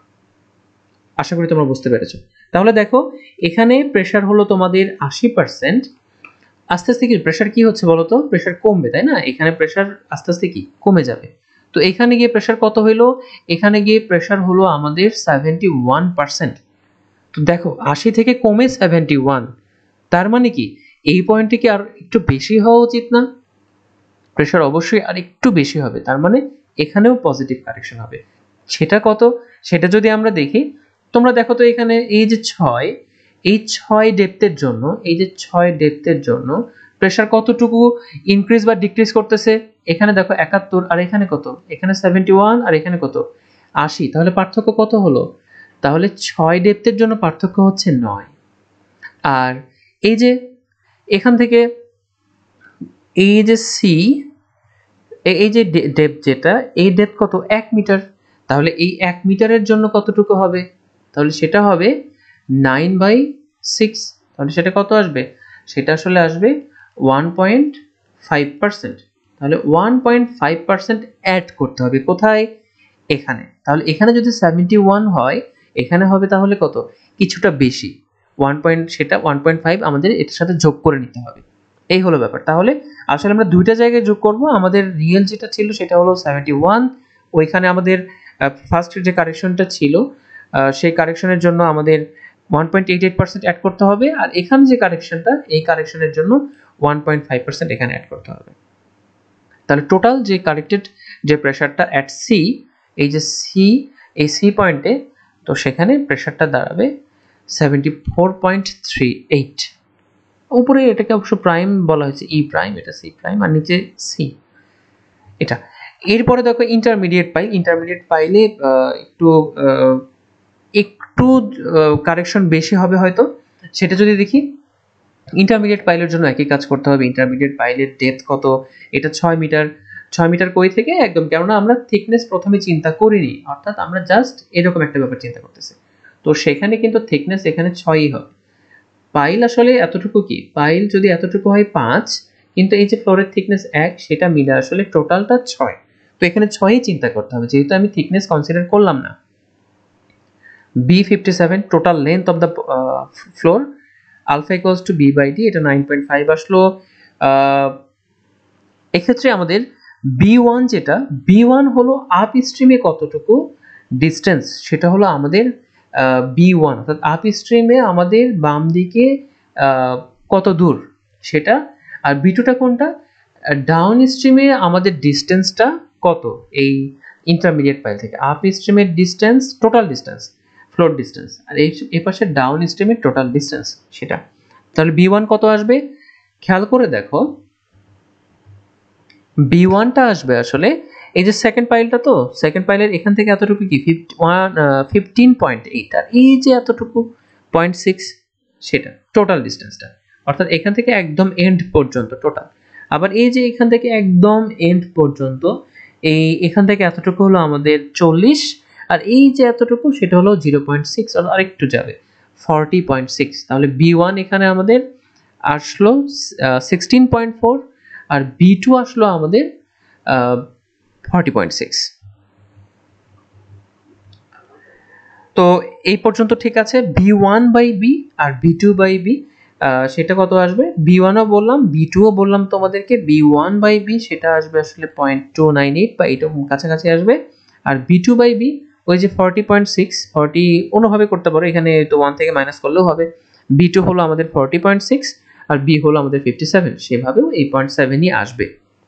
আশা করি তোমরা বুঝতে পেরেছো। তাহলে দেখো এখানে প্রেসার হলো তোমাদের আশি পার্সেন্ট, আস্তে আস্তে কি প্রেসার কি হচ্ছে বলো তো, প্রেসার কমবে, তাই না? এখানে প্রেসার আস্তে আস্তে কি কমে যাবে। তো এখানে গিয়ে প্রেসার কত হইলো, এখানে গিয়ে প্রেসার হলো আমাদের সেভেন্টি ওয়ান পার্সেন্ট। তো দেখো আশি থেকে কমে সেভেন্টি ওয়ান, তার মানে কি এই পয়েন্টে কি আর একটু বেশি হওয়া উচিত না? প্রেসার অবশ্যই আর একটু বেশি হবে, তার মানে এখানেও পজিটিভ কারেকশন হবে। সেটা কত, সেটা যদি আমরা দেখি, তোমরা দেখো তো এখানে এই যে ছয়, এই ছয় ডেপথের জন্য, এই যে ছয় ডেপথের জন্য প্রেসার কতটুকু ইনক্রিজ বা ডিক্রিজ করতেছে, এখানে দেখো একাত্তর, আর এখানে কত, এখানে সেভেন্টি ওয়ান, আর এখানে কত আশি, তাহলে পার্থক্য কত হলো, তাহলে ছয় ডেপথের জন্য পার্থক্য হচ্ছে নয়। আর এই যে এখান থেকে এই যে সি, এই যে ডেপথ যেটা, এই ডেপথ কত এক মিটার, তাহলে এই এক মিটারের জন্য কতটুকু হবে, তাহলে সেটা হবে নাইন বাই সিক্স, তাহলে সেটা কত আসবে, সেটা আসলে আসবে ওয়ান পয়েন্ট ফাইভ পার্সেন্ট। তাহলে one point five percent add করতে হবে কোথায়, এখানে। তাহলে এখানে যদি সেভেন্টি ওয়ান হয়, এখানে হবে তাহলে কত, কিছুটা বেশি, ওয়ান পয়েন্ট, সেটা ওয়ান পয়েন্ট ফাইভ আমাদের এটার সাথে যোগ করে নিতে হবে। এই হলো ব্যাপার। তাহলে আসলে আমরা দুইটা জায়গায় যোগ করব। আমাদের রিয়েল যেটা ছিল সেটা হলো সেভেন্টি ওয়ান, ওইখানে আমাদের ফার্স্ট যে কারেকশনটা ছিল সেই কারেকশনের জন্য আমাদের one point eight eight percent add করতে হবে, আর এখানে যে কারেকশনটা, এই কারেকশনের জন্য ওয়ান পয়েন্ট ফাইভ পার্সেন্ট এখানে অ্যাড করতে হবে। তাহলে টোটাল যে কারেক্টেড যে প্রেশারটা অ্যাট সি, এই যে সি, এই সি পয়েন্টে, তো সেখানে প্রেশারটা দাঁড়াবে seventy four point three eight. উপরে এটাকে অবশ্য প্রাইম বলা হয়েছে, ই প্রাইম, এটা সি প্রাইম, আর নিচে সি এটা। এরপরে দেখো ইন্টারমিডিয়েট পাইল। ইন্টারমিডিয়েট পাইলে একটু একটু কারেকশন বেশি হবে হয়তো, সেটা যদি দেখি। ইন্টারমিডিয়েট পাইলের জন্য একই কাজ করতে হবে। ইন্টারমিডিয়েট পাইলের ডেপথ কত, এটা ছয় মিটার। ছয় মিটার কই থেকে একদম, কেননা আমরা থিকনেস প্রথমে চিন্তা করিনি, অর্থাৎ আমরা জাস্ট এরকম একটা ব্যাপার চিন্তা করতেছি। তো সেখানে কিন্তু থিকনেস এখানে ছয়ই হবে। পাইল আসলে এতটুকু কি, পাইল যদি এতটুকু হয় পাঁচ, কিন্তু এই যে ফ্লোরের থিকনেস এক, সেটা মিলে আসলে টোটালটা ছয়। তো এখানে ছয়ই চিন্তা করতে হবে, যেহেতু আমি থিকনেস কনসিডার করলাম না। B fifty seven, total length of the floor, alpha equals to B by D, এটা নাইন পয়েন্ট ফাইভ আসলো। এক্ষেত্রে আমাদের বি ওয়ান যেটা, বি ওয়ান হলো আপ স্ট্রিমে কতটুকু ডিস্টেন্স, সেটা হলো আমাদের বি ওয়ান, অর্থাৎ আপ স্ট্রিমে আমাদের বাম দিকে কত দূর সেটা। আর বি টুটা কোনটা, ডাউন স্ট্রিমে আমাদের ডিস্টেন্সটা কত, এই ইন্টারমিডিয়েট পাইল থেকে আপ স্ট্রিমের distance, total distance, floor distance, আর এই এই পাশে ডাউন স্ট্রিমের টোটাল ডিস্টেন্স সেটা। তাহলে বি ওয়ান কত আসবে, খেয়াল করে দেখো, বি ওয়ানটা আসবে আসলে এই যে সেকেন্ড পাইলটা, তো সেকেন্ড পাইলের এখান থেকে এতটুকু কি ফিফটিন পয়েন্ট এইট, আর এই যে এতটুকু পয়েন্ট সিক্স, সেটা টোটাল ডিস্টেন্সটা, অর্থাৎ এখান থেকে একদম এন্ড পর্যন্ত টোটাল। আবার এই যে এখান থেকে একদম এন্ড পর্যন্ত, এই এখান থেকে এতটুকু হলো আমাদের চল্লিশ, আর এই যে এতটুকু সেটা হলো জিরো পয়েন্ট সিক্স, আর একটু যাবে ফর্টি পয়েন্ট সিক্স। তাহলে বি ওয়ান এখানে আমাদের আসলো সিক্সটিন পয়েন্ট ফোর, আর বি টু আসলো আমাদের ফর্টি পয়েন্ট সিক্স। তো এই পর্যন্ত ঠিক আছে। বি ওয়ান বাই বি আর বি টু বাই বি সেটা কত আসবে, বি ওয়ানও বললাম, বি টুও বললাম তোমাদেরকে। বি ওয়ান বাই বি সেটা আসবে আসলে পয়েন্ট টু নাইন এইট বা এইটা কাছাকাছি আসবে। আর বি টু বাই বি ওই যে ফর্টি পয়েন্ট সিক্স, ফর্টি অন্যভাবে করতে পারো, এখানে তো ওয়ান থেকে মাইনাস করলেও হবে। বি টু হলো আমাদের ফর্টি পয়েন্ট সিক্স, আর বি হলো আমাদের ফিফটি সেভেন, সেভাবেও এই পয়েন্ট সেভেনই আসবে।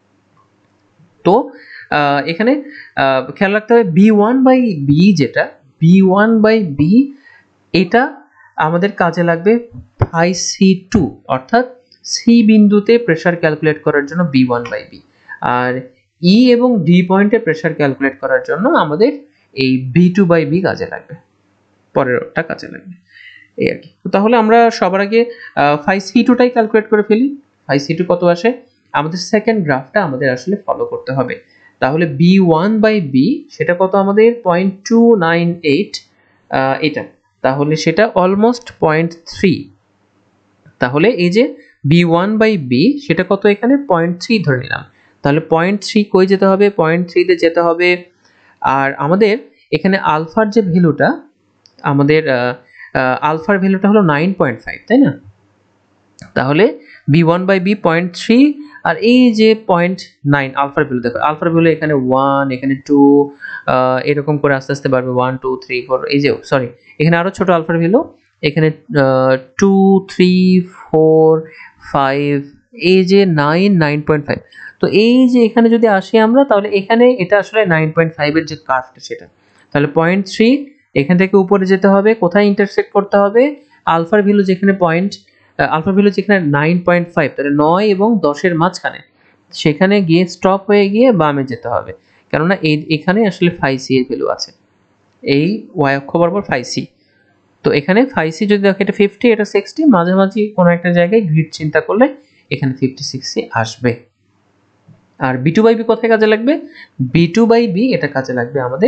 তো এখানে খেয়াল রাখতে হবে বি ওয়ান বাই বি যেটা, বি ওয়ান বাই বি এটা আমাদের কাজে লাগবে ফাই সি টু, অর্থাৎ সি বিন্দুতে প্রেসার ক্যালকুলেট করার জন্য বি ওয়ান বাই বি, আর ই এবং ডি পয়েন্টে প্রেসার ক্যালকুলেট করার জন্য আমাদের এই বি টু বাই বি কাজে লাগবে, পরেরটা কাজে লাগবে, এই আর কি। তো তাহলে আমরা সবার আগে ফাই সি টুটাই ক্যালকুলেট করে ফেলি। ফাই সি টু কত আসে, আমাদের সেকেন্ড গ্রাফটা আমাদের আসলে ফলো করতে হবে। তাহলে বি ওয়ান বাই বি সেটা কত আমাদের পয়েন্ট টু নাইন এইট, এটা তাহলে সেটা অলমোস্ট পয়েন্ট থ্রি। তাহলে এই যে বি ওয়ান বাই বি সেটা কত, এখানে পয়েন্ট থ্রি ধরে নিলাম। তাহলে পয়েন্ট থ্রি কই যেতে হবে, পয়েন্ট থ্রিতে যেতে হবে। আর আমাদের এখানে আলফার যে ভ্যালুটা, আমাদের আলফার ভ্যালুটা হলো নাইন পয়েন্ট ফাইভ, তাই না? তাহলে B one by B point three, আর এই যে পয়েন্ট নাইন আলফার ভ্যালু, দেখো আলফার ভ্যালু এখানে ওয়ান, এখানে টু, এরকম করে আস্তে আস্তে বাড়বে, ওয়ান টু থ্রি ফোর, এই যে সরি এখানে আরো ছোট আলফার ভ্যালু, এখানে টু থ্রি ফোর ফাইভ, এই যে নাইন, নাইন পয়েন্ট ফাইভ। তো এই যে এখানে যদি আসি আমরা, তাহলে এখানে এটা আসলে নাইন পয়েন্ট ফাইভ এর যে কার্ভটা সেটা, তাহলে পয়েন্ট থ্রি এখান থেকে উপরে যেতে হবে, কোথায় ইন্টারসেক্ট করতে হবে, আলফার ভ্যালু যেখানে পয়েন্ট আলফা ভ্যালু যেখানে নাইন পয়েন্ট ফাইভ, তাহলে নয় এবং দশের মাঝখানে, সেখানে গিয়ে স্টপ হয়ে গিয়ে বামে যেতে হবে, কেননা এই এখানে আসলে ফাই সি এর ভ্যালু আছে, এই ওয়াই অক্ষ বরাবর ফাই সি। তো এখানে ফাই সি যদি দেখো এটা ফিফটি, এটা সিক্সটি, মাঝামাঝি কোনো একটা জায়গায় গ্রিড চিন্তা করলে এখানে ফিফটি সিক্সটি আসবে। আর বি টু বাই বি কোথায় কাজে লাগবে, বি টু বাই বি এটা কাজে লাগবে আমাদের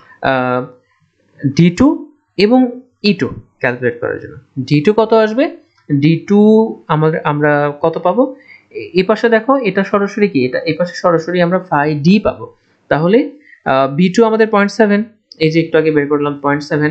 ডি টু এবং ই টু ক্যালকুলেট করার জন্য। ডি টু কত আসবে, ডি টু আমাদের আমরা কত পাবো, এই পাশে দেখো এটা সরাসরি কি, এটা এই পাশে সরাসরি আমরা ফাই ডি পাবো। তাহলে বি টু আমাদের পয়েন্ট সেভেন, এই যে একটু আগে বের করলাম পয়েন্ট সেভেন,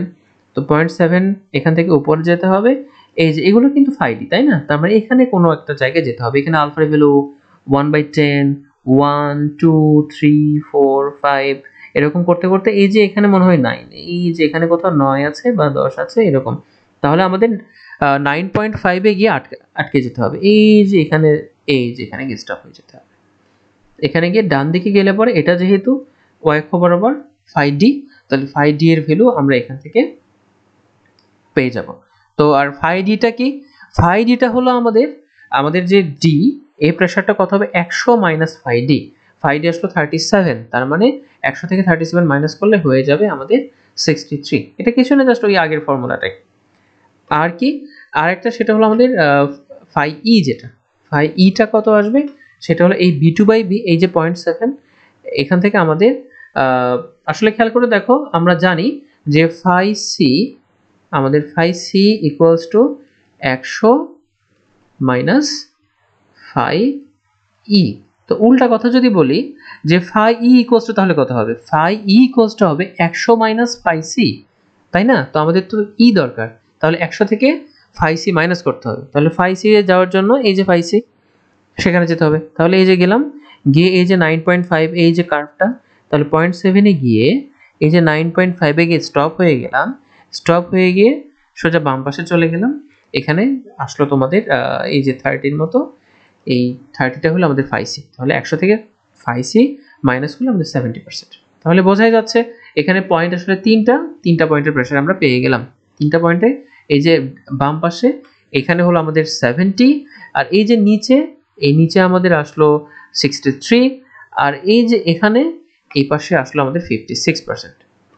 তো পয়েন্ট সেভেন এখান থেকে উপরে যেতে হবে, এই যে এগুলো কিন্তু ফাইডি তাই না, তার মানে এখানে কোনো একটা জায়গায় যেতে হবে। এখানে আলফার value one by ten, one two three four five এরকম করতে করতে এই যে এখানে মনে হয় নাইন, এই যে এখানে কোথাও নয় আছে বা দশ আছে এরকম, তাহলে আমাদের নাইন পয়েন্ট ফাইভে গিয়ে আটকে আটকে যেতে হবে। এই যে এখানে, এই যে এখানে গিয়ে স্টপ হয়ে যেতে হবে। এখানে গিয়ে ডান দিকে গেলে পরে এটা যেহেতু ওয়াই অক্ষ বরাবর ফাইভ ডি, তাহলে ফাইভ ডি এর ভ্যালু আমরা এখান থেকে পেয়ে যাব। তো আর ফাইভ ডিটা কি, ফাইভ ডিটা হলো আমাদের আমাদের যে ডি, এই প্রেসারটা কত হবে একশো minus five D. Five D আসলো থার্টি সেভেন, তার মানে একশো থেকে থার্টি সেভেন মাইনাস করলে হয়ে যাবে আমাদের সিক্সটি থ্রি। এটা কিছু না, জাস্ট ওই আগের ফর্মুলাটাই। আর কি আরেকটা, সেটা হলো আমাদের ফাই ই, যেটা ফাই ইটা কত আসবে সেটা হলো এই বি টু বাই বি, এই যে পয়েন্ট সেভেন, এখান থেকে আমাদের আসলে খেয়াল করে দেখো, আমরা জানি যে ফাই সি, আমাদের ফাই সি ইকুয়ালস টু একশো মাইনাস ফাই ই। তো উল্টা কথা যদি বলি যে ফাই ই ইকুয়ালস টু, তাহলে কত হবে, ফাই ই ইকুয়ালস টু হবে একশো মাইনাস ফাই সি, তাই না? তো আমাদের তো ই দরকার, তাহলে একশো থেকে ফাই সি মাইনাস করতে হবে। তাহলে ফাই সি এ যাওয়ার জন্য এই যে ফাই সি সেখানে যেতে হবে। তাহলে এই যে গেলাম, গিয়ে এই যে নাইন পয়েন্ট ফাইভ, এই যে কার্ভটা, তাহলে পয়েন্ট সেভেনে গিয়ে এই যে নাইন পয়েন্ট ফাইভে গিয়ে স্টপ হয়ে গেলাম। স্টপ হয়ে গিয়ে সোজা বাম পাশে চলে গেলাম, এখানে আসলো তোমাদের এই যে থার্টির মতো, এই থার্টিটা হলো আমাদের ফাই সি। তাহলে একশো থেকে ফাই সি মাইনাস করলে আমাদের সেভেন্টি পার্সেন্ট। তাহলে বোঝাই যাচ্ছে এখানে পয়েন্ট আসলে তিনটা, তিনটা পয়েন্টের প্রেশার আমরা পেয়ে গেলাম। তিনটা পয়েন্টে এই যে বাম পাশে এখানে হলো আমাদের সেভেন্টি, আর এই যে নিচে, এই নিচে আমাদের আসলো সিক্সটি থ্রি, আর এই যে এখানে এই পাশে আসলো আমাদের ফিফটি সিক্স পার্সেন্ট।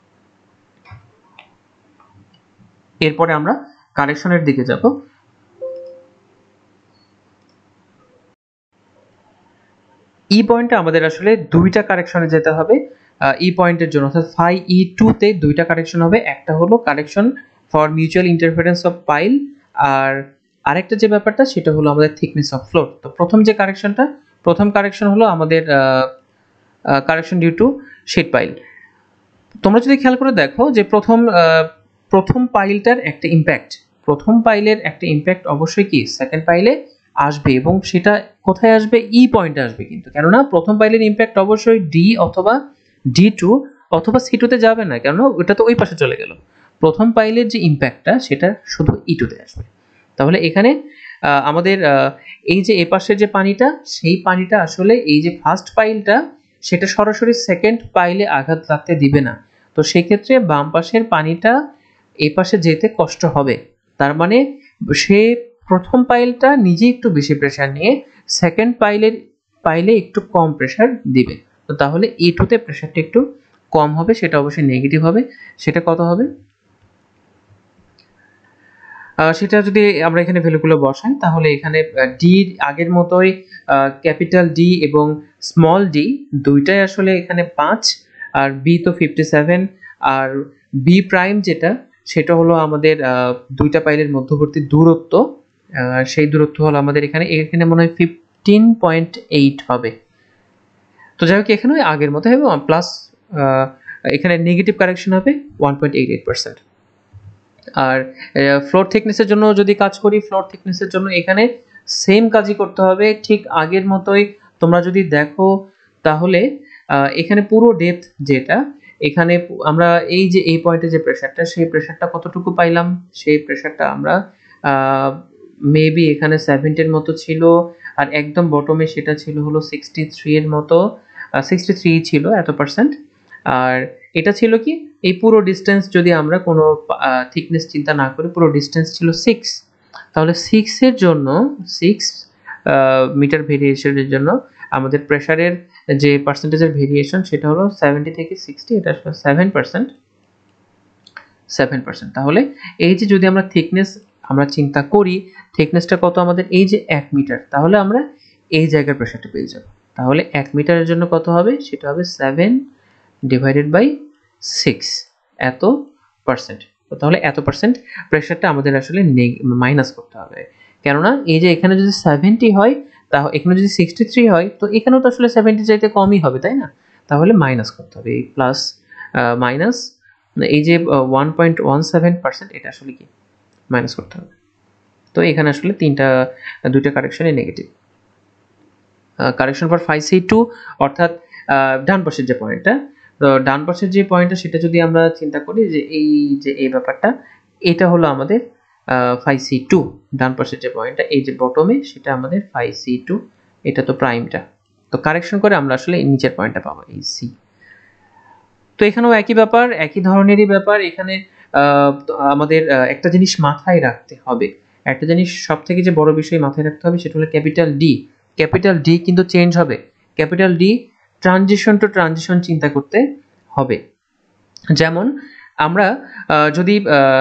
এরপরে আমরা কারেকশনের দিকে যাব। ই পয়েন্টে আমাদের আসলে দুইটা কারেকশনে যেতে হবে ই পয়েন্টের জন্য, অর্থাৎ ফাই ই টু তে দুইটা কারেকশন হবে। একটা হলো correction for mutual interference of pile, আর আরেকটা যে ব্যাপারটা সেটা হলো আমাদের থিকনেস অফ ফ্লোর। তো প্রথম যে কারেকশনটা, প্রথম কারেকশন হলো আমাদের correction due to sheet pile. তোমরা যদি খেয়াল করে দেখো যে প্রথম প্রথম পাইলটার একটা ইম্প্যাক্ট, প্রথম পাইলের একটা ইম্প্যাক্ট অবশ্যই কি সেকেন্ড পাইলে আসবে, এবং সেটা কোথায় আসবে, ই পয়েন্টে আসবে কিন্তু, কেননা প্রথম পাইলের ইম্প্যাক্ট অবশ্যই ডি অথবা ডি টু অথবা সি টু তে যাবে না, কেননা ওটা তো ওই পাশে চলে গেল। প্রথম পাইলের যে ইম্প্যাক্টটা সেটা শুধু ই টু তে আসবে। তাহলে এখানে আমাদের এই যে এ পাশের যে পানিটা, সেই পানিটা আসলে এই যে ফার্স্ট পাইলটা সেটা সরাসরি সেকেন্ড পাইলে আঘাত লাগতে দিবে না। তো সেই ক্ষেত্রে বাম পাশের পানিটা এই পাশে যেতে কষ্ট হবে, তার মানে সে প্রথম পাইলটা নিজে একটু বেশি প্রেসার নিয়ে সেকেন্ড পাইলের পাইলে একটু কম প্রেসার দিবে। তো তাহলে ই টু তে প্রেসারটা একটু কম হবে, সেটা অবশ্যই নেগেটিভ হবে। সেটা কত হবে, সেটা যদি আমরা এখানে ভ্যালুগুলো বসাই, তাহলে এখানে ডি আগের মতোই ক্যাপিটাল ডি এবং স্মল ডি দুইটাই আসলে এখানে পাঁচ, আর বি তো ফিফটি সেভেন, আর বি প্রাইম যেটা সেটা হলো আমাদের দুইটা পাইলের মধ্যবর্তী দূরত্ব, সেই দূরত্ব হলো আমাদের এখানে এখানে মনে হয় ফিফটিন পয়েন্ট এইট হবে। তো যাই হোক এখানে আগের মতো হবে, প্লাস এখানে নেগেটিভ কারেকশন হবে one point eight eight percent. আর ফ্লোর থিকনেসের জন্য যদি কাজ করি, ফ্লোর থিকনেসের জন্য এখানে সেম কাজই করতে হবে, ঠিক আগের মতোই। তোমরা যদি দেখো তাহলে এখানে পুরো ডেপথ যেটা, এখানে আমরা এই যে এই পয়েন্টে যে প্রেসারটা, সেই প্রেসারটা কতটুকু পাইলাম, সেই প্রেসারটা আমরা মেবি এখানে সেভেন্টির মতো ছিল, আর একদম বটমে সেটা ছিল হলো সিক্সটি থ্রি এর মতো, সিক্সটি থ্রি ছিল এত পার্সেন্ট। আর এটা ছিল কি, এই পুরো ডিস্টেন্স যদি আমরা কোনো থিকনেস চিন্তা না করি, পুরো ডিস্টেন্স ছিল সিক্স, তাহলে সিক্স এর জন্য সিক্স মিটার ভেরিয়েশনের জন্য আমাদের প্রেসারের যে পার্সেন্টেজের ভেরিয়েশন সেটা হলো সেভেন্টি থেকে সিক্সটি, এটা আসলে সেভেন পার্সেন্ট, সেভেন পার্সেন্ট। তাহলে এই যে যদি আমরা থিকনেস আমরা চিন্তা করি, থিকনেসটা কত আমাদের, এই যে এক মিটার, তাহলে আমরা এই জায়গার প্রেসারটা পেয়ে যাব। তাহলে এক মিটারের জন্য কত হবে, সেটা হবে সেভেন ডিভাইডেড বাই সিক্স, এত পার্সেন্ট। তাহলে এত পার্সেন্ট প্রেসারটা আমাদের আসলে মাইনাস করতে হবে, কেননা এই যে এখানে যদি সেভেন্টি হয়, তাহলে এখানে যদি সিক্সটি থ্রি হয়, তো এখানেও তো আসলে সেভেন্টি চাইতে কমই হবে, তাই না? তাহলে মাইনাস করতে হবে, এই প্লাস মাইনাস এই যে one point one seven percent এটা আসলে কি মাইনাস করতে হবে। তো এখানে আসলে তিনটা দুইটা কারেকশনই negative. Correction for five C two অর্থাৎ ডান পাশের যে পয়েন্টটা, তো ডান পাশের যে পয়েন্টটা সেটা যদি আমরা চিন্তা করি যে এই যে এই ব্যাপারটা, এটা হলো আমাদের ফাইভ সি টু, ডান পাশের যে পয়েন্টটা এই যে বটমে সেটা আমাদের ফাইভ সি টু, এটা তো প্রাইমটা। তো কারেকশন করে আমরা আসলে এই নিচের পয়েন্টটা পাবো এই সি। তো এখানেও একই ব্যাপার, একই ধরনেরই ব্যাপার। এখানে আমাদের একটা জিনিস মাথায় রাখতে হবে, একটা জিনিস সব থেকে যে বড় বিষয় মাথায় রাখতে হবে সেটা হলো ক্যাপিটাল ডি। ক্যাপিটাল ডি কিন্তু চেঞ্জ হবে। Capital D transition to transition চিন্তা করতে হবে। যেমন আমরা যদি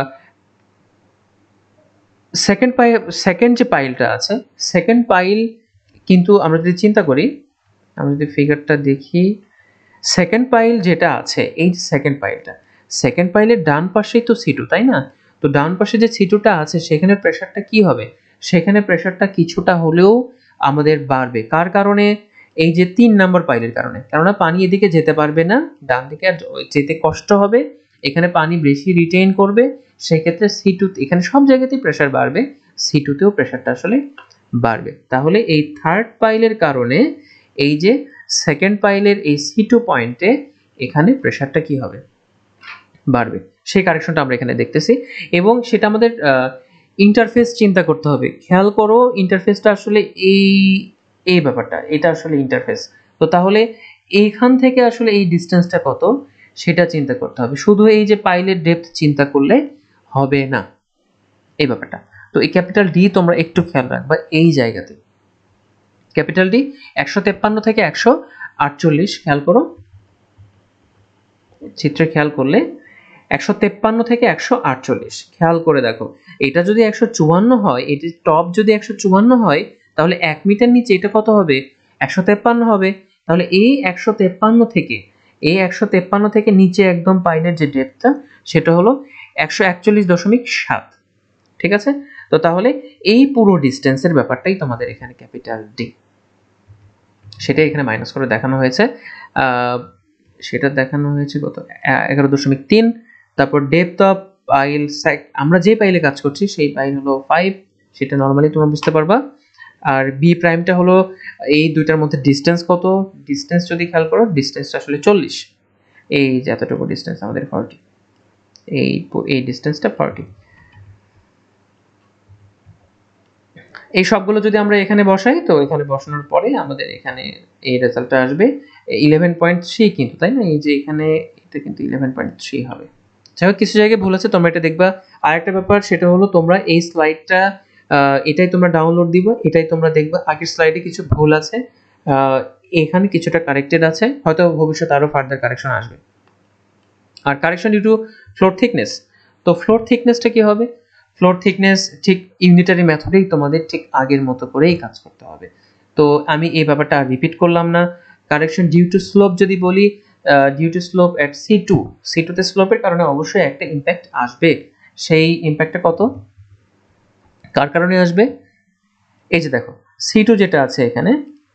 সেকেন্ড পাইল, সেকেন্ড যে পাইলটা আছে, সেকেন্ড পাইল কিন্তু আমরা যদি চিন্তা করি, আমরা যদি ফিগারটা দেখি, সেকেন্ড পাইল যেটা আছে এই যে সেকেন্ড পাইলটা, সেকেন্ড পাইলের ডান পাশেই তো সি টু, তাই না? তো ডান পাশে যে সি টুটা আছে সেখানে প্রেসারটা কি হবে? সেখানে প্রেসারটা কিছুটা হলেও আমাদের বাড়বে। কার কারণে? এই যে তিন নাম্বার পাইলের কারণে। কেননা পানি এদিকে যেতে পারবে না, ডান দিকে যেতে কষ্ট হবে, এখানে পানি বেশি রিটেইন করবে, সেক্ষেত্রে সি টু, এখানে সব জায়গাতেই প্রেসার বাড়বে, সি টুতেও প্রেসারটা আসলে বাড়বে। তাহলে এই থার্ড পাইলের কারণে এই যে সেকেন্ড পাইলের এই সি টু পয়েন্টে এখানে প্রেসারটা কি হবে? বাড়বে। সেই কারেকশনটা আমরা এখানে দেখতেছি এবং সেটা আমাদের ইন্টারফেস চিন্তা করতে হবে। খেয়াল করো ইন্টারফেসটা আসলে এই এই ব্যাপারটা, এটা আসলে ইন্টারফেস। তো তাহলে এইখান থেকে আসলে এই ডিসটেন্সটা কত সেটা চিন্তা করতে হবে। শুধু এই যে পাইলের ডেপথ চিন্তা করলে হবে না এই ব্যাপারটা। তো এই ক্যাপিটাল ডি তোমরা একটু খেয়াল রাখবা এই জায়গাতে। ক্যাপিটাল ডি একশো তেপ্পান্ন থেকে একশো আটচল্লিশ, খেয়াল করো চিত্রে, খেয়াল করলে একশো তেপ্পান্ন থেকে একশো আটচল্লিশ, খেয়াল করে দেখো এটা যদি একশো চুয়ান্ন হয়, এটি টপ যদি একশো চুয়ান্ন হয় তাহলে এক মিটার নিচে এটা কত হবে? একশো তেপ্পান্ন হবে। তাহলে এই একশো তেপ্পান্ন থেকে এই একশো তেপ্পান্ন থেকে নিচে একদম পাইলের যে ডেপথটা সেটা হলো একশো একচল্লিশ দশমিক সাত। ঠিক আছে? তো তাহলে এই পুরো ডিস্টেন্সের ব্যাপারটাই তোমাদের এখানে ক্যাপিটাল ডি, সেটা এখানে মাইনাস করে দেখানো হয়েছে। সেটা দেখানো হয়েছে কত? এগারো দশমিক তিন। তারপর ডেপথ অফ পাইল, আমরা যে পাইলে কাজ করছি সেই পাইল হলো ফাইভ, সেটা নর্মালি তোমরা বুঝতে পারবা। আর বি প্রাইমটা হলো এই দুইটার মধ্যে ডিস্টেন্স কত? ডিস্টেন্স যদি খেয়াল করো, ডিস্টেন্সটা আসলে চল্লিশ। এই যে এতটুকু ডিস্টেন্স আমাদের ফর্টি, এই এই ডিস্টেন্সটা ফর্টি। এই সবগুলো যদি আমরা এখানে বসাই, তো এখানে বসানোর পরে আমাদের এখানে এই রেজাল্টটা আসবে ইলেভেন পয়েন্ট থ্রি কিন্তু, তাই না? এই যে এখানে এটা কিন্তু ইলেভেন পয়েন্ট থ্রি হবে। যাই হোক কিছু জায়গায় ভুল আছে, তোমরা এটা দেখবা। আর একটা ব্যাপার সেটা হলো তোমরা এই স্লাইডটা এটাই তোমরা ডাউনলোড দিবা, এটাই তোমরা দেখবা। আগের স্লাইডে কিছু ভুল আছে, এখানে কিছুটা কারেক্টেড আছে, হয়তো ভবিষ্যতে আরো ফার্দার কারেকশন আসবে। আর correction due to floor thickness, তো ফ্লোর থিকনেসটা কি হবে? ফ্লোর থিকনেস ঠিক ইউনিটারি মেথডেই তোমাদের ঠিক আগের মতো করেই কাজ করতে হবে। তো আমি এই ব্যাপারটা আর রিপিট করলাম না। কারেকশন ডিউ টু স্লোপ যদি বলি, due to slope at C two, C two তে স্লোপের কারণে অবশ্যই একটা ইম্প্যাক্ট আসবে। সেই ইম্প্যাক্টটা কত? কার কারণে আসবে? এই যে দেখো সি টু যেটা আছে এখানে,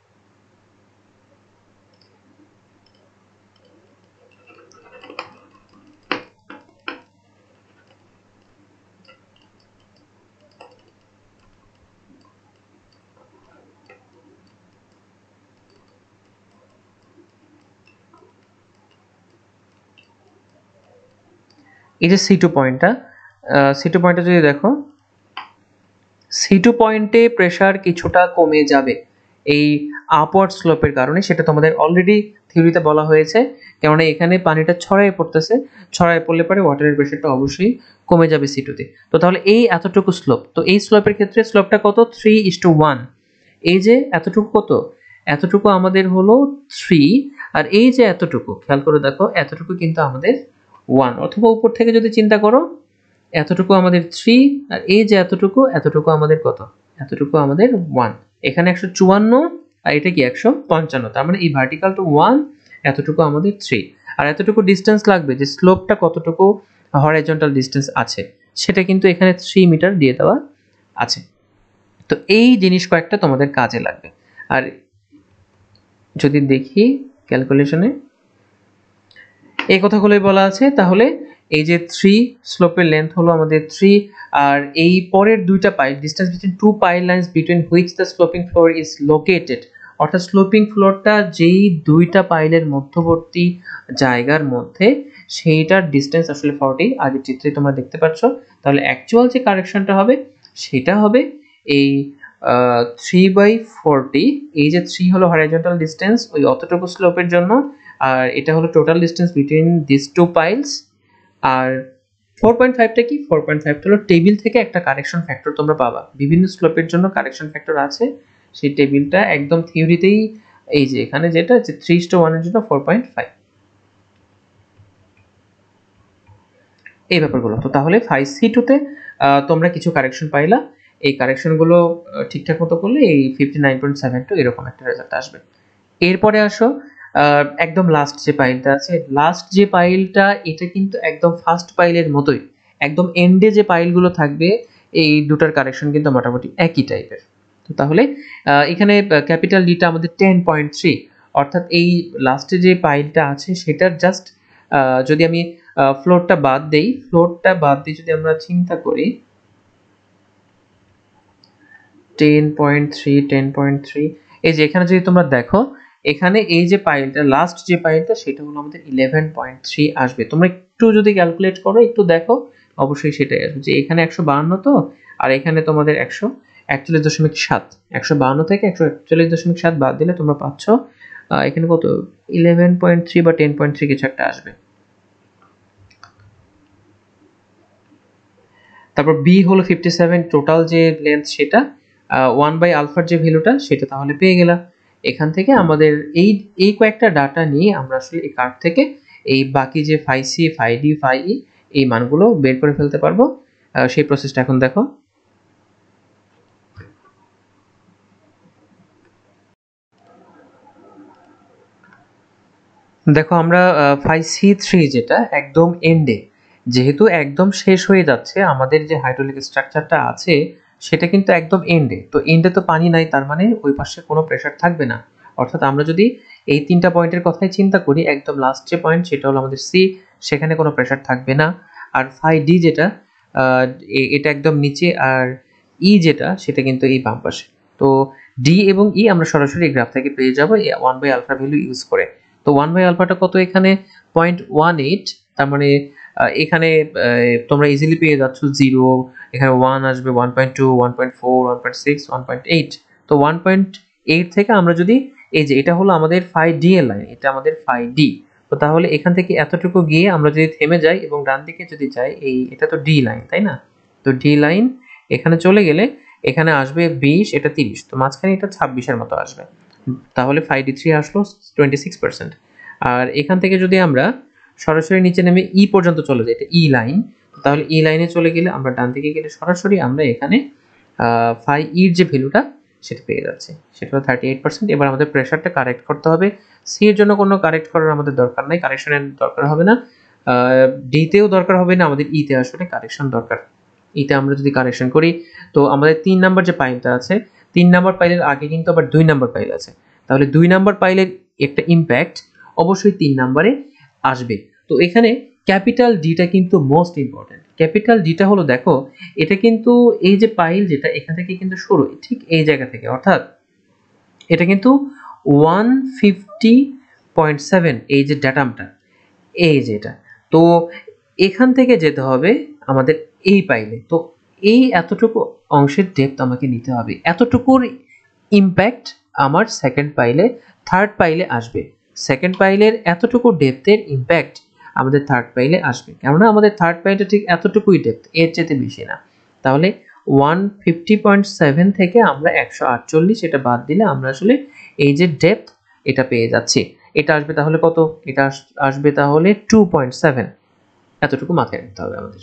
এই যে সি টু পয়েন্টটা, সি টু পয়েন্টটা যদি দেখো, সি টু পয়েন্টে প্রেসার কিছুটা কমে যাবে এই আপওয়ার্ড স্লোপের কারণে। সেটা তোমাদের অলরেডি থিওরিতে বলা হয়েছে, কেননা এখানে পানিটা ছড়ায় পড়তেছে, ছড়ায় পড়লে পরে ওয়াটারের প্রেসারটা অবশ্যই কমে যাবে সি টুতে। তো তাহলে এই এতটুকু স্লোপ, তো এই স্লোপের ক্ষেত্রে স্লোপটা কত? Three is two one. এই যে এতটুকু কত? এতটুকু আমাদের হলো থ্রি, আর এই যে এতটুকু খেয়াল করে দেখো, এতটুকু কিন্তু আমাদের ওয়ান। অথবা উপর থেকে যদি চিন্তা করো, এতটুকু আমাদের থ্রি, আর এই যে এতটুকু, এতটুকু আমাদের কত? এতটুকু আমাদের ওয়ান। এখানে একশো চুয়ান্ন আর এটা কি একশো পঞ্চান্ন, তার মানে এই ভার্টিক্যাল টু ওয়ান, এতটুকু আমাদের থ্রি। আর এতটুকু ডিস্টেন্স লাগবে যে স্লোপটা কতটুকু হরাইজন্টাল ডিস্টেন্স আছে সেটা কিন্তু এখানে থ্রি মিটার দিয়ে দেওয়া আছে। তো এই জিনিস কয়েকটা তোমাদের কাজে লাগবে। আর যদি দেখি ক্যালকুলেশনে এই কথাগুলোই বলা আছে, তাহলে এই যে থ্রি স্লোপের লেন্থ হলো আমাদের থ্রি, আর এই পরের দুইটা pile, distance between two pile lines between which the sloping floor is located, অর্থাৎ স্লোপিং ফ্লোরটা যেই দুইটা পাইলের মধ্যবর্তী জায়গার মধ্যে সেইটার ডিস্টেন্স আসলে ফর্টি, আগের চিত্রে তোমরা দেখতে পাচ্ছ। তাহলে অ্যাকচুয়াল যে কারেকশনটা হবে সেটা হবে এই থ্রি বাই ফোরটি, এই যে থ্রি হলো হরাইজন্টাল ডিস্টেন্স ওই অতটুকু স্লোপের জন্য, আর এটা হলো total distance between this two piles. আর ফোর পয়েন্ট ফাইভটা কি, ফোর পয়েন্ট ফাইভ হলো টেবিল থেকে একটা কারেকশন ফ্যাক্টর তোমরা পাবা, বিভিন্ন স্লোপের জন্য কারেকশন ফ্যাক্টর আছে, সেই টেবিলটা একদম থিওরিতেই এই যে এখানে যেটা যে থ্রি টু ওয়ান এর জন্য ফোর পয়েন্ট ফাইভ, এই ব্যাপারগুলো। তো তাহলে ফাইভ সি টুতে তোমরা কিছু কারেকশন পাইলা, এই কারেকশনগুলো ঠিকঠাক মতো করলে এই fifty nine point seven two এরকম একটা রেজাল্ট আসবে। এরপরে আসো একদম লাস্ট যে পাইলটা আছে, লাস্ট যে পাইলটা এটা কিন্তু একদম ফার্স্ট পাইলের মতোই, একদম এন্ডে যে পাইলগুলো থাকবে এই দুটার কারেকশন কিন্তু মোটামুটি একই টাইপের। তো তাহলে এখানে ক্যাপিটাল ডিটা আমাদের টেন পয়েন্ট থ্রি, অর্থাৎ এই লাস্টে যে পাইলটা আছে সেটার জাস্ট যদি আমি ফ্লোরটা বাদ দেই, ফ্লোরটা বাদ দিয়ে যদি আমরা চিন্তা করি ten point three ten point three, এই যে এখানে যদি তোমরা দেখো এখানে এই যে পাইলটা লাস্ট যে পাইলটা সেটা হলো আমাদের ইলেভেন পয়েন্ট থ্রি আসবে। তোমরা একটু যদি ক্যালকুলেট করো একটু দেখো অবশ্যই সেটাই আসবে, যে এখানে একশো বাহান্ন তো, আর এখানে তোমাদের একশো একচল্লিশ দশমিক সাত, একশো বাহান্ন থেকে একশো একচল্লিশ দশমিক সাত বাদ দিলে তোমরা পাচ্ছ এখানে কত ইলেভেন পয়েন্ট থ্রি বা টেন পয়েন্ট থ্রি কিছু একটা আসবে। তারপর বি হলো ফিফটি সেভেন, টোটাল যে লেন্থ সেটা ওয়ান বাই আলফার যে ভ্যালুটা সেটা তাহলে পেয়ে গেলাম। এখান থেকে আমাদের এই এই কয়েকটা ডাটা নিয়ে আমরা আসলে এই কার্ড থেকে এই বাকি যে phi C phi D phi E এই মানগুলো বের করে ফেলতে পারবো। সেই প্রসেসটা এখন দেখো। দেখো আমরা ফাই সি থ্রি যেটা একদম এন্ডে, যেহেতু একদম শেষ হয়ে যাচ্ছে আমাদের যে হাইড্রোলিক স্ট্রাকচারটা আছে সেটা কিন্তু একদম এন্ডে, তো এন্ডে তো পানি নাই, তার মানে ওই পাশে কোনো প্রেসার থাকবে না। অর্থাৎ আমরা যদি এই তিনটা পয়েন্টের কথাই চিন্তা করি, একদম লাস্ট যে পয়েন্ট সেটা হলো আমাদের সি, সেখানে কোনো প্রেসার থাকবে না। আর ফাই ডি যেটা এটা একদম নিচে, আর ই যেটা সেটা কিন্তু এই বাম পাশে। তো ডি এবং ই আমরা সরাসরি গ্রাফ থেকে পেয়ে যাবো one by alpha value use করে। তো ওয়ান বাই আলফাটা কত এখানে পয়েন্ট ওয়ান এইট, তার মানে এখানে তোমরা ইজিলি পেয়ে যাচ্ছ জিরো, এখানে ওয়ান আসবে, one point two, one point four, one point six, one point eight. তো ওয়ান পয়েন্ট এইট থেকে আমরা যদি এই যে এটা হলো আমাদের ফাই ডি এর লাইন, এটা আমাদের ফাই ডি, তো তাহলে এখান থেকে এতটুকু গিয়ে আমরা যদি থেমে যাই এবং ডান দিকে যদি যাই, এই এটা তো ডি লাইন তাই না, তো ডি লাইন এখানে চলে গেলে এখানে আসবে বিশ, এটা তিরিশ, তো মাঝখানে এটা ছাব্বিশের মতো আসবে, তাহলে ফাই ডি থ্রি আসলো টোয়েন্টি সিক্স পার্সেন্ট। আর এখান থেকে যদি আমরা সরাসরি নিচে নেমে ই পর্যন্ত চলে যাই, এটা ই লাইন, তাহলে ই লাইনে চলে গেলে আমরা ডান দিকে গেলে সরাসরি আমরা এখানে ফাই ইর যে ভ্যালুটা সেটা পেয়ে যাচ্ছে, সেটা হলো থার্টি এইট পার্সেন্ট। এবার আমাদের প্রেশারটা কারেক্ট করতে হবে, সি এর জন্য কোনো কারেক্ট করার আমাদের দরকার নাই, কারেকশনের দরকার হবে না, ডিতেও দরকার হবে না, আমাদের ইতে আসলে কারেকশন দরকার। ইতে আমরা যদি কারেকশন করি তো আমাদের তিন নাম্বার যে পাইলটা আছে, তিন নাম্বার পাইলের আগে কিন্তু আবার দুই নাম্বার পাইল আছে, তাহলে দুই নাম্বার পাইলের একটা ইম্প্যাক্ট অবশ্যই তিন নাম্বারে আসবে। তো এখানে ক্যাপিটাল ডিটা কিন্তু মোস্ট ইম্পর্টেন্ট। ক্যাপিটাল ডিটা হলো দেখো এটা কিন্তু এই যে পাইল যেটা এখান থেকে কিন্তু শুরু ঠিক এই জায়গা থেকে, অর্থাৎ এটা কিন্তু ওয়ান ফিফটি পয়েন্ট সেভেন এই যে ড্যাটামটা এই যেটা, তো এখান থেকে যেতে হবে আমাদের এই পাইলে, তো এই এতটুকু অংশের ডেপথ আমাকে নিতে হবে, এতটুকুর ইম্প্যাক্ট আমার সেকেন্ড পাইলে থার্ড পাইলে আসবে, সেকেন্ড পাইলের এতটুকু ডেপথের ইম্প্যাক্ট আমাদের থার্ড পাইলে আসবে, কেননা আমাদের থার্ড পাইলটা ঠিক এতটুকুই ডেপথ, এর চেয়ে বেশি না। তাহলে ওয়ান ফিফটি পয়েন্ট সেভেন থেকে আমরা একশো আটচল্লিশ এটা বাদ দিলে আমরা আসলে এই যে ডেপথ এটা পেয়ে যাচ্ছি, এটা আসবে তাহলে কত, এটা আসবে তাহলে টু পয়েন্ট সেভেন, এতটুকু মাথায় রাখতে হবে আমাদের।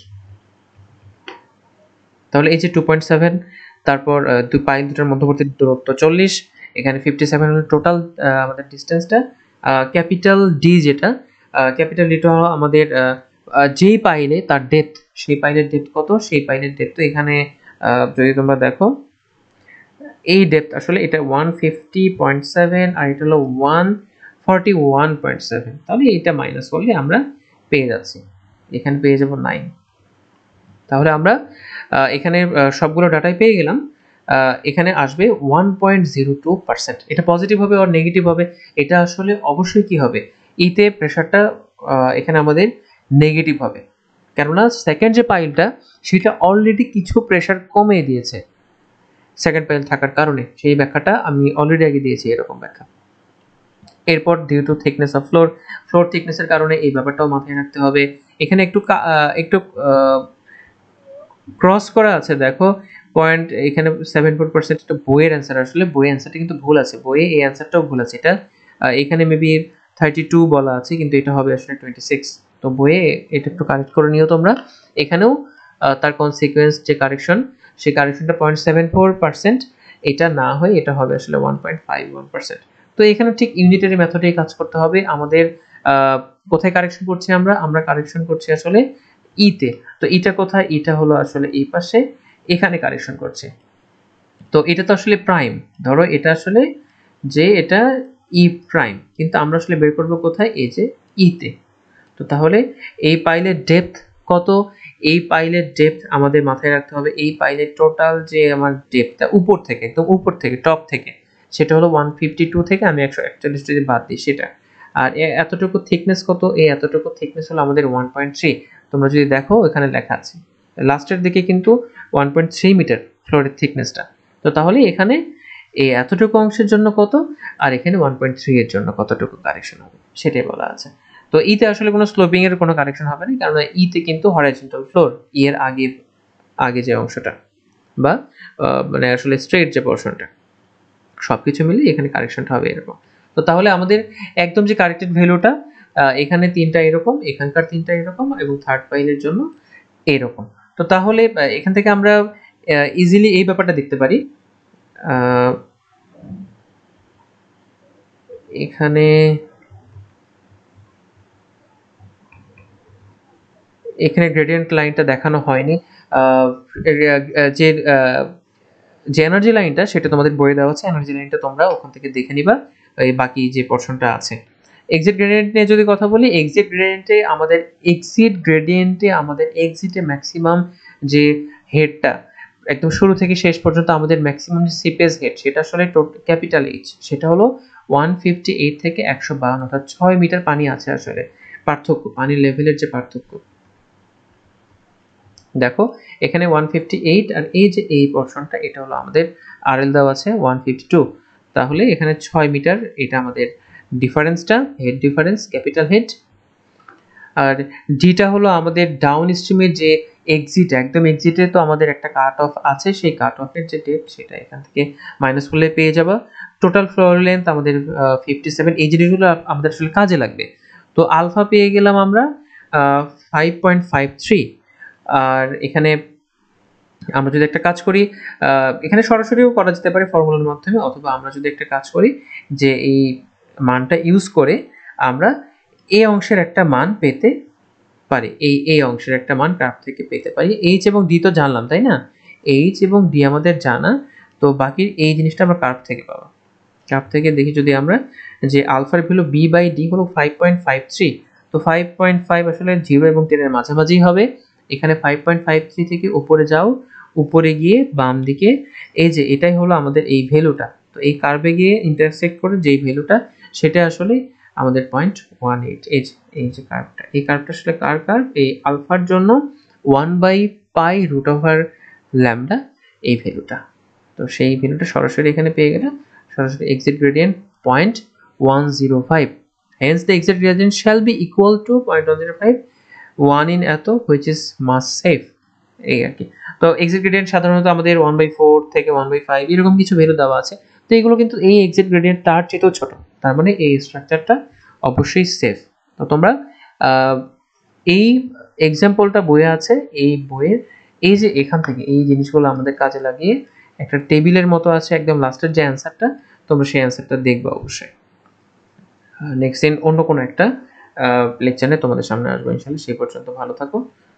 তাহলে এই যে টু পয়েন্ট সেভেন, তারপর দুই পাইল দুটার মধ্যবর্তী দূরত্ব চল্লিশ, এখানে ফিফটি সেভেন হলো টোটাল আমাদের ডিস্টেন্সটা। ক্যাপিটাল ডি যেটা, ক্যাপিটাল ডিটা হলো আমাদের যেই পাইলে তার ডেপথ, সেই পাইলের ডেপথ কত, সেই পাইলের ডেপথ তো এখানে যদি তোমরা দেখো এই ডেপথ আসলে এটা ওয়ান ফিফটি পয়েন্ট সেভেন আর এটা হলো one forty one point seven, তাহলে এটা মাইনাস করলে আমরা পেয়ে যাচ্ছি এখানে পেয়ে যাব নাইন। তাহলে আমরা এখানে সবগুলো ডাটাই পেয়ে গেলাম। এখানে আসবে one point zero two percent. এটা পজিটিভ হবে আর নেগেটিভ হবে, এটা আসলে অবশ্যই কি হবে, ইতে প্রেশারটা এখানে আমাদের নেগেটিভ হবে, কেননা সেকেন্ড যে পাইলটা সেটা অলরেডি কিছু প্রেশার কমে দিয়েছে সেকেন্ড পাইল থাকার কারণে। সেই ব্যাখ্যাটা আমি অলরেডি আগে দিয়েছি, এরকম ব্যাখ্যা। এরপর due to thickness of floor, floor থিকনেসের কারণে এই ব্যাপারটাও মাথায় রাখতে হবে। এখানে একটু একটু ক্রস করা আছে, দেখো পয়েন্ট এখানে সেভেন ফোর পার্সেন্ট এটা বইয়ের অ্যান্সার, আসলে বইয়ের অ্যান্সারটা কিন্তু ভুল আছে, বইয়ে এই অ্যান্সারটাও ভুল আছে। এটা এখানে মেবি থার্টি টু বলা আছে কিন্তু এটা হবে আসলে টোয়েন্টি সিক্স। তো বইয়ে এটা একটু কারেক্ট করে নিও তোমরা। এখানেও তার কনসিকুয়েন্স যে কারেকশন, সেই কারেকশনটা পয়েন্ট সেভেন ফোর পার্সেন্ট, এটা না হয় এটা হবে আসলে one point five one percent. তো এখানে ঠিক ইউনিটারি মেথডেই কাজ করতে হবে আমাদের। কোথায় কারেকশন করছি আমরা আমরা কারেকশন করছি আসলে ইতে। তো এটা কোথায়, এটা হলো আসলে এই পাশে, এখানে কারেকশন করছে। তো এটা তো আসলে প্রাইম, ধরো এটা আসলে যে এটা ই প্রাইম, কিন্তু আমরা আসলে বের করব কোথায়, এই যে ইতে। তো তাহলে এই পাইলের ডেপথ কত, এই পাইলের ডেপথ আমাদের মাথায় রাখতে হবে। এই পাইলের টোটাল যে আমার ডেপথটা উপর থেকে, একদম উপর থেকে টপ থেকে, সেটা হলো ওয়ান ফিফটি টু থেকে আমি একশো একচল্লিশ যদি বাদ দিই সেটা। আর এতটুকু থিকনেস কত, এই এতটুকু থিকনেস হলো আমাদের ওয়ান পয়েন্ট থ্রি। তোমরা যদি দেখো এখানে লেখা আছে লাস্টের দিকে কিন্তু ওয়ান পয়েন্ট থ্রি মিটার ফ্লোরের থিকনেসটা। তো তাহলে এখানে এই এতটুকু অংশের জন্য কত, আর এখানে ওয়ান পয়েন্ট থ্রি এর জন্য কতটুকু কারেকশন হবে সেটাই বলা আছে। তো ইতে আসলে কোনো স্লোপিং এর কোনো কারেকশন হবে না, কারণ ইতে কিন্তু হরাইজন্টাল ফ্লোর, ই এর আগে আগে যে অংশটা বা মানে আসলে স্ট্রেট যে পোরশনটা, সবকিছু মিলে এখানে কারেকশনটা হবে এরকম। তো তাহলে আমাদের একদম যে কারেক্টেড ভ্যালুটা, এখানে তিনটা এরকম, এখানকার তিনটা এরকম, এবং থার্ড পাইলের জন্য এরকম। তো তাহলে এখান থেকে আমরা ইজিলি এই ব্যাপারটা দেখতে পারি। এখানে এখানে গ্রেডিয়েন্ট লাইনটা দেখানো হয়নি, যে যে এনার্জি লাইনটা সেটা তোমাদের বইয়ে দেওয়া আছে, এনার্জি লাইনটা তোমরা ওখান থেকে দেখে নিবা, এই বাকি যে পোরশনটা আছে। এক্সিট গ্রেডিয়েন্ট নিয়ে যদি কথা বলি, এক্সিট গ্রেডিয়েন্টে আমাদের এক্সিট গ্রেডিয়েন্টে আমাদের এক্সিটে ম্যাক্সিমাম যে হেডটা একদম শুরু থেকে শেষ পর্যন্ত আমাদের ম্যাক্সিমাম যে সিপেজ হেড, সেটা আসলে ক্যাপিটাল এইচ, সেটা হলো ওয়ান ফিফটি এইট থেকে একশো বাউন্ন, অর্থাৎ ছয় মিটার পানি আছে আসলে পার্থক্য, পানির লেভেলের যে পার্থক্য। দেখো এখানে ওয়ান ফিফটি এইট, আর এই যে এই পোরশনটা এটা হলো আমাদের আরএল দেওয়া আছে ওয়ান ফিফটি টু। তাহলে এখানে ছয় মিটার, এটা আমাদের ডিফারেন্সটা, হেড ডিফারেন্স, ক্যাপিটাল হেড। আর ডিটা হলো আমাদের ডাউন স্ট্রিমের যে এক্সিট, একদম এক্সিটে তো আমাদের একটা কাট অফ আছে, সেই কাট অফের যে ডেপথ সেটা এখান থেকে মাইনাস করলে পেয়ে যাবা। টোটাল ফ্লোর লেন্থ আমাদের ফিফটি সেভেন, এই জিনিসগুলো আমাদের আসলে কাজে লাগবে। তো আলফা পেয়ে গেলাম আমরা ফাইভ পয়েন্ট ফাইভ থ্রি। আর এখানে আমরা যদি একটা কাজ করি, এখানে সরাসরিও করা যেতে পারে ফর্মুলার মাধ্যমে, অথবা আমরা যদি একটা কাজ করি যে এই মানটা ইউজ করে আমরা এই অংশের একটা মান পেতে পারি, এই এই অংশের একটা মান গ্রাফ থেকে পেতে পারি। এইচ এবং ডি তো জানলাম, তাই না, এইচ এবং ডি আমাদের জানা, তো বাকি এই জিনিসটা আমরা কার্ভ থেকে পাবো। কার্ভ থেকে দেখি যদি আমরা যে আলফার ভ্যালু বি বাই ডি হলো ফাইভ পয়েন্ট ফাইভ থ্রি, তো ফাইভ পয়েন্ট ফাইভ আসলে জিরো এবং টেনের মাঝামাঝি হবে। এখানে ফাইভ পয়েন্ট ফাইভ থ্রি থেকে উপরে যাও, উপরে গিয়ে বাম দিকে এই যে এটাই হলো আমাদের এই ভ্যালুটা, তো এই কার্ভে গিয়ে ইন্টারসেক্ট করে যেই ভ্যালুটা সেটা আসলে আমাদের পয়েন্ট ওয়ান এইট। এই যে এই যে কার্ভটা, এই কার্ভটা আসলে কার কার্ভ, এই আলফার জন্য one by pi root over lambda এই ভ্যালুটা। তো সেই ভ্যালুটা সরাসরি এখানে পেয়ে গেলাম, সরাসরি exit gradient zero point one zero five, hence the exit gradient shall be equal to zero point one zero five, one in এত which is mass safe, এই আর কি। তো exit gradient সাধারণত আমাদের ওয়ান বাই ফোর থেকে ওয়ান বাই ফাইভ এরকম কিছু ভ্যালু দেওয়া আছে, তো এগুলো কিন্তু এই exit gradient তার চেয়েও ছোট, তার মানে এই স্ট্রাকচারটা অবশ্যই সেফ। তো তোমরা এই এক্সাম্পলটা বইয়ে আছে, এই বইয়ের এই যে এখান থেকে এই জিনিসগুলো আমাদের কাজে লাগিয়ে একটা টেবিলের মতো আছে একদম লাস্টের যে অ্যান্সারটা, তোমরা সেই অ্যান্সারটা দেখবে অবশ্যই। নেক্সট দিন অন্য কোনো একটা লেকচারে তোমাদের সামনে আসবো ইনশাআল্লাহ। সেই পর্যন্ত ভালো থাকো।